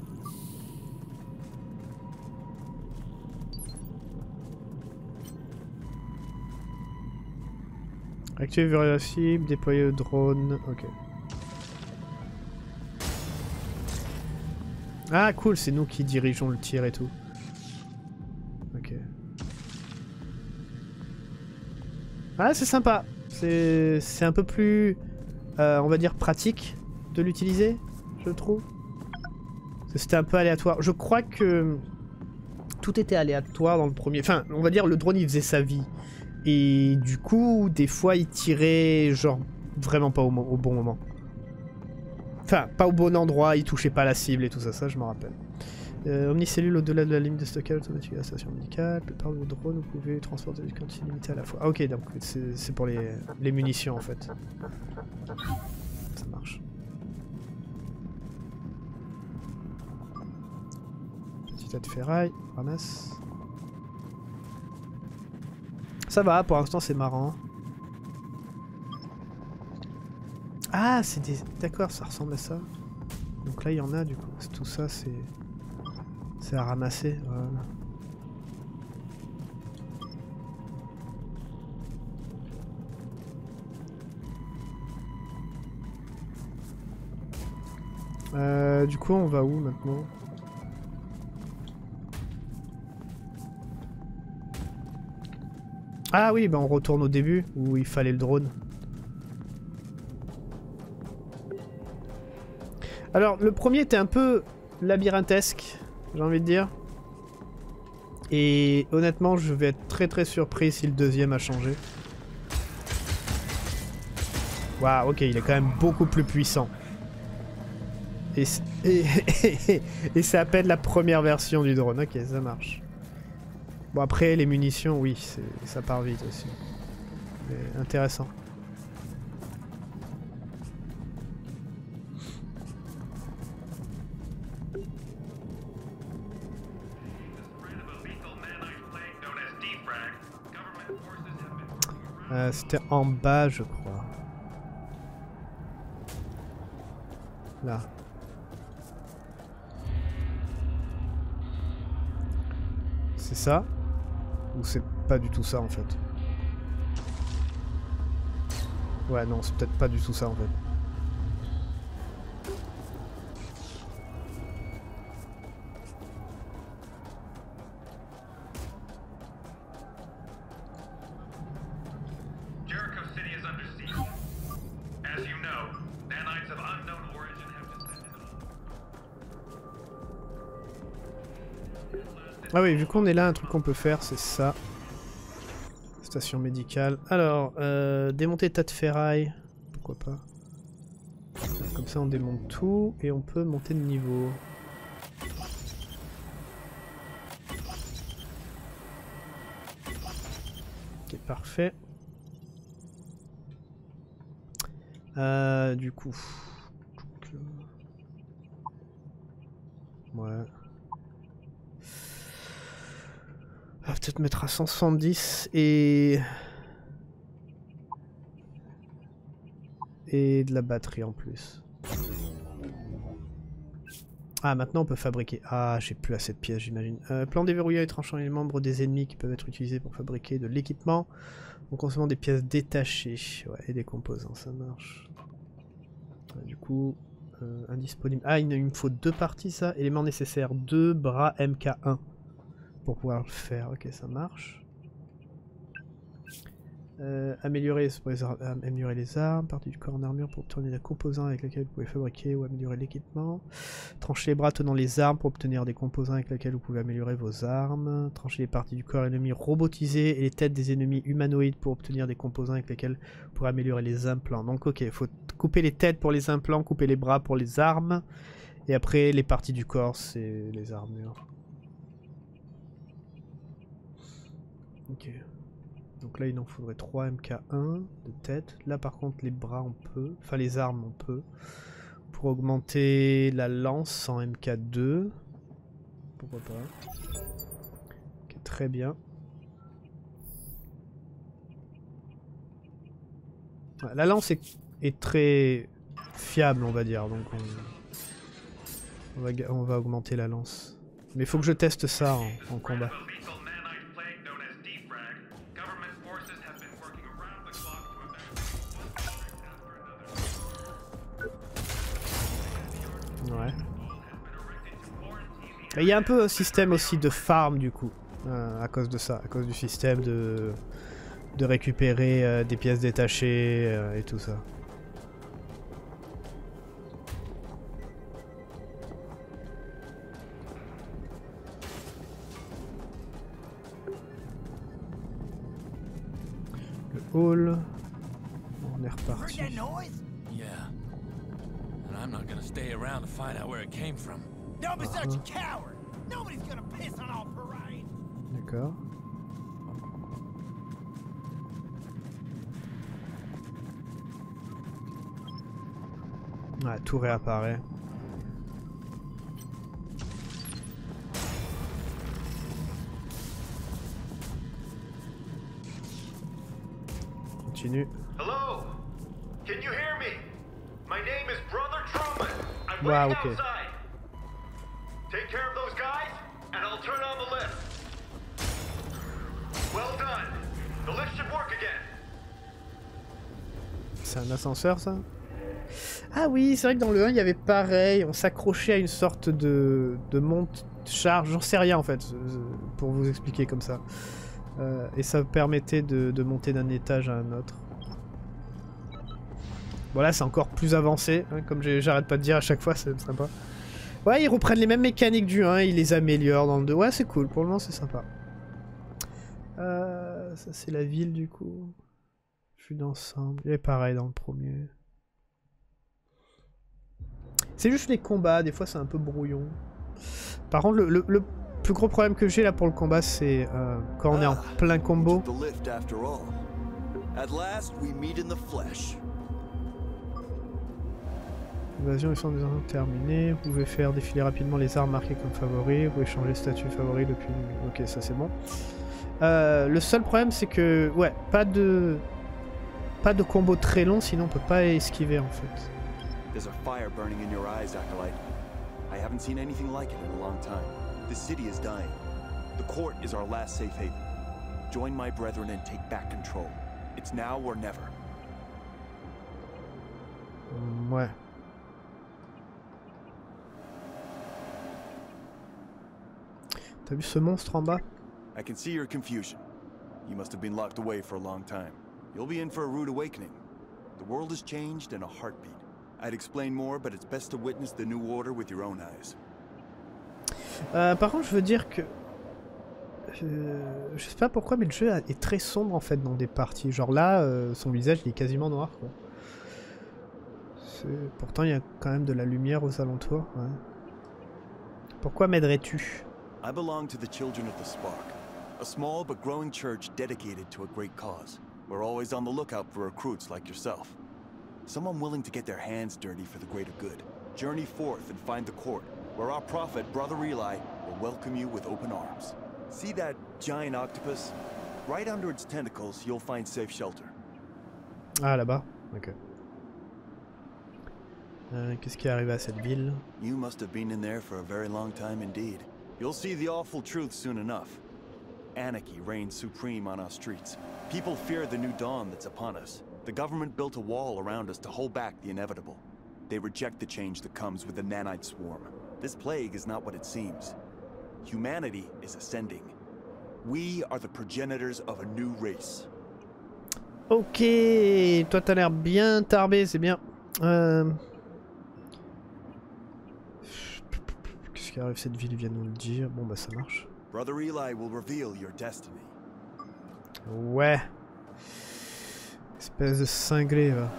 Activer la cible, déployer le drone, ok. Ah cool, c'est nous qui dirigeons le tir et tout. Ok. Ah c'est sympa. C'est un peu plus, on va dire, pratique de l'utiliser, je trouve. Parce que c'était un peu aléatoire. Je crois que tout était aléatoire dans le premier. Enfin, on va dire, le drone il faisait sa vie. Et du coup, des fois, il tirait genre vraiment pas au bon moment. Enfin, pas au bon endroit, il touchait pas la cible et tout ça, ça je me rappelle. Omnicellule au-delà de la ligne de stockage automatique à la station médicale. La plupart de vos drones, vous pouvez transporter des quantités limitées à la fois. Ah, ok, donc c'est pour les munitions en fait. Ça marche. Petit tas de ferraille, ramasse. Ça va, pour l'instant c'est marrant. Ah, c'est des... D'accord, ça ressemble à ça. Donc là, il y en a du coup. Tout ça, c'est à ramasser. Voilà. Du coup, on va où maintenant? Ah oui, bah on retourne au début où il fallait le drone. Alors, le premier était un peu labyrinthesque, j'ai envie de dire. Et honnêtement, je vais être très surpris si le deuxième a changé. Waouh, ok, il est quand même beaucoup plus puissant. Et c'est à peine la première version du drone. Ok, ça marche. Bon, après, les munitions, oui, ça part vite aussi. Mais intéressant. C'était en bas, je crois. Là. C'est ça? Ou c'est pas du tout ça en fait? Ouais, non, c'est peut-être pas du tout ça en fait. Ah oui, vu qu'on est là, un truc qu'on peut faire, c'est ça. Station médicale. Alors, démonter tas de ferraille. Pourquoi pas. Comme ça, on démonte tout et on peut monter de niveau. Ok, parfait. Du coup... Ouais... On va peut-être mettre à 170 et de la batterie en plus. Ah, maintenant on peut fabriquer. Ah, j'ai plus assez de pièces, j'imagine. Plan déverrouillé et tranchant les membres des ennemis qui peuvent être utilisés pour fabriquer de l'équipement en consommant des pièces détachées. Ouais, et des composants, ça marche. Ouais, du coup, indisponible. Ah, il me faut 2 parties, ça. Éléments nécessaires 2 bras MK1. Pour pouvoir le faire, ok, ça marche. Améliorer les armes, partie du corps en armure pour obtenir des composants avec lesquels vous pouvez fabriquer ou améliorer l'équipement. Tranchez les bras tenant les armes pour obtenir des composants avec lesquels vous pouvez améliorer vos armes. Tranchez les parties du corps ennemi robotisées et les têtes des ennemis humanoïdes pour obtenir des composants avec lesquels vous pourrez améliorer les implants. Donc ok, il faut couper les têtes pour les implants, couper les bras pour les armes. Et après, les parties du corps, c'est les armures. Ok. Donc là, il en faudrait 3 MK1 de tête. Là, par contre, les bras, on peut. Enfin, les armes, on peut. Pour augmenter la lance en MK2. Pourquoi pas. Ok, très bien. La lance est très fiable, on va dire. Donc, on va augmenter la lance. Mais il faut que je teste ça en combat. Ouais. Il y a un peu un système aussi de farm du coup, à cause de ça, à cause du système de récupérer des pièces détachées et tout ça. Le hall, on est reparti. I'm not gonna stay around to find out where it came from. Don't be such a coward. Nobody's gonna piss on our parade. D'accord. Ouais, tout réapparaît. Continue. Hello? Can you hear me? Wow, ok. Take care of those guys, and I'll turn on the lift. Well done. The lift should work again. C'est un ascenseur, ça? Ah oui, c'est vrai que dans le 1, il y avait pareil. On s'accrochait à une sorte de monte-charge. J'en sais rien, en fait, pour vous expliquer comme ça. Et ça permettait de monter d'un étage à un autre. Voilà, c'est encore plus avancé, hein, comme j'arrête pas de dire à chaque fois, c'est sympa. Ouais, ils reprennent les mêmes mécaniques du 1, ils les améliorent dans le 2. Ouais, c'est cool, pour le moment c'est sympa. Ça c'est la ville du coup. Vue d'ensemble. Et pareil dans le premier. C'est juste les combats, des fois c'est un peu brouillon. Par contre, le plus gros problème que j'ai là pour le combat, c'est quand on est en plein combo. Invasion et centre des armes terminé. Vous pouvez faire défiler rapidement les armes marquées comme favoris. Vous pouvez changer statut favori depuis. Ok, ça c'est bon. Le seul problème c'est que ouais, pas de combo très long, sinon on peut pas esquiver en fait. There's a fire burning in your eyes, Acolyte. I haven't seen anything like it in a long time. The city is dying. The court is our last safe haven. Join my brethren and take back control. It's now or never. Ouais. T'as vu ce monstre en bas? I can see your confusion. You must have been locked away for a long time. You'll be in for a rude awakening. The world has changed in a heartbeat. I'd explain more, but it's best to witness the new order with your own eyes. Par contre, je veux dire que... je sais pas pourquoi, mais le jeu est très sombre en fait dans des parties. Genre là, son visage il est quasiment noir quoi. Pourtant il y a quand même de la lumière aux alentours. Ouais. Pourquoi m'aiderais-tu? I belong to the Children of the Spark, a small but growing church dedicated to a great cause. We're always on the lookout for recruits like yourself. Someone willing to get their hands dirty for the greater good. Journey forth and find the court, where our prophet, Brother Eli, will welcome you with open arms. See that giant octopus? Right under its tentacles, you'll find safe shelter. Ah, là-bas? Ok. Qu'est-ce qui est arrivé à cette ville? You must have been in there for a very long time indeed. You'll see the awful truth soon enough. Anarchy reigns supreme on our streets. People fear the new dawn that's upon us. The government built a wall around us to hold back the inevitable. They reject the change that comes with the nanite swarm. This plague is not what it seems. Humanity is ascending. We are the progenitors of a new race. Ok, toi t'as l'air bien tarbé, c'est bien. Qu'est-ce qui arrive, cette ville vient de nous le dire. Bon bah ça marche. Brother Eli will reveal your destiny. Ouais. Espèce de cinglé va.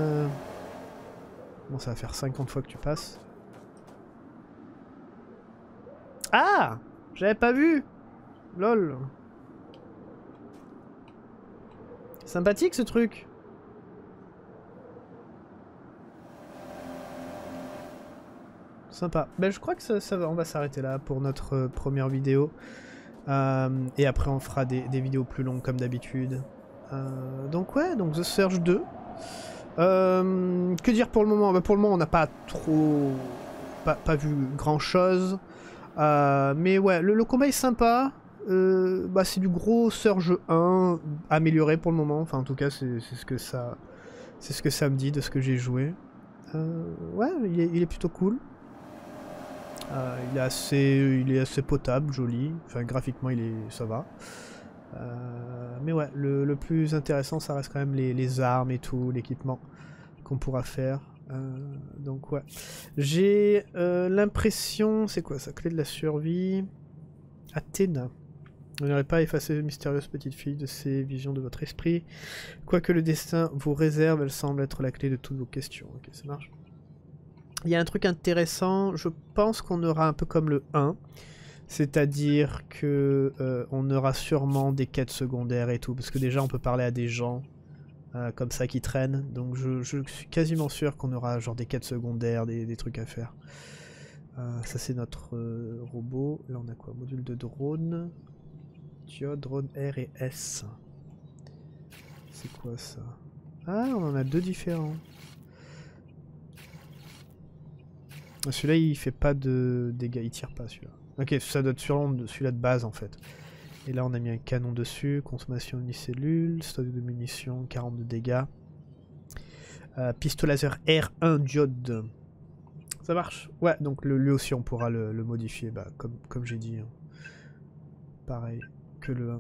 Bon ça va faire 50 fois que tu passes. Ah! J'avais pas vu! Lol. Sympathique ce truc. Sympa. Ben, je crois que ça va, on va s'arrêter là pour notre première vidéo. Et après on fera des vidéos plus longues comme d'habitude. Donc ouais, donc The Surge 2. Que dire pour le moment? Ben, pour le moment on n'a pas trop... Pas vu grand chose. Mais ouais, le combat est sympa. Bah, c'est du gros Surge 1 amélioré pour le moment. Enfin en tout cas c'est ce que ça me dit de ce que j'ai joué. Ouais, il est plutôt cool. Il est assez potable, joli. Enfin graphiquement ça va. Mais ouais, le plus intéressant ça reste quand même les armes et tout, l'équipement qu'on pourra faire. Donc ouais. J'ai l'impression... C'est quoi ça? Clé de la survie. Athéna. Vous n'aurez pas effacé mystérieuse petite fille de ces visions de votre esprit. Quoique le destin vous réserve, elle semble être la clé de toutes vos questions. Ok, ça marche. Il y a un truc intéressant, je pense qu'on aura un peu comme le 1. C'est-à-dire que on aura sûrement des quêtes secondaires et tout. Parce que déjà on peut parler à des gens comme ça qui traînent. Donc je suis quasiment sûr qu'on aura genre des quêtes secondaires, des trucs à faire. Ça c'est notre robot. Là on a quoi? Module de drone. Diode, drone R et S. C'est quoi ça? Ah, on en a deux différents. Celui-là, il fait pas de dégâts, il tire pas celui-là. Ok, ça doit être celui-là de base en fait. Et là, on a mis un canon dessus, consommation unicellule, stock de munitions, 42 dégâts. Pistolet laser R1 diode. Ça marche. Ouais, donc lui aussi, on pourra le modifier, bah, comme j'ai dit. Hein. Pareil que le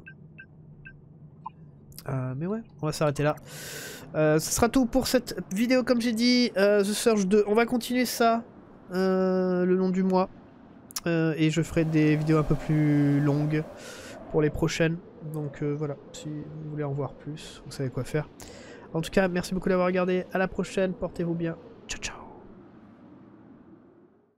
1. Mais ouais, on va s'arrêter là. Ce sera tout pour cette vidéo, comme j'ai dit. The Surge 2, on va continuer ça le long du mois. Et je ferai des vidéos un peu plus longues pour les prochaines. Donc voilà, si vous voulez en voir plus, vous savez quoi faire. En tout cas, merci beaucoup d'avoir regardé. À la prochaine, portez-vous bien.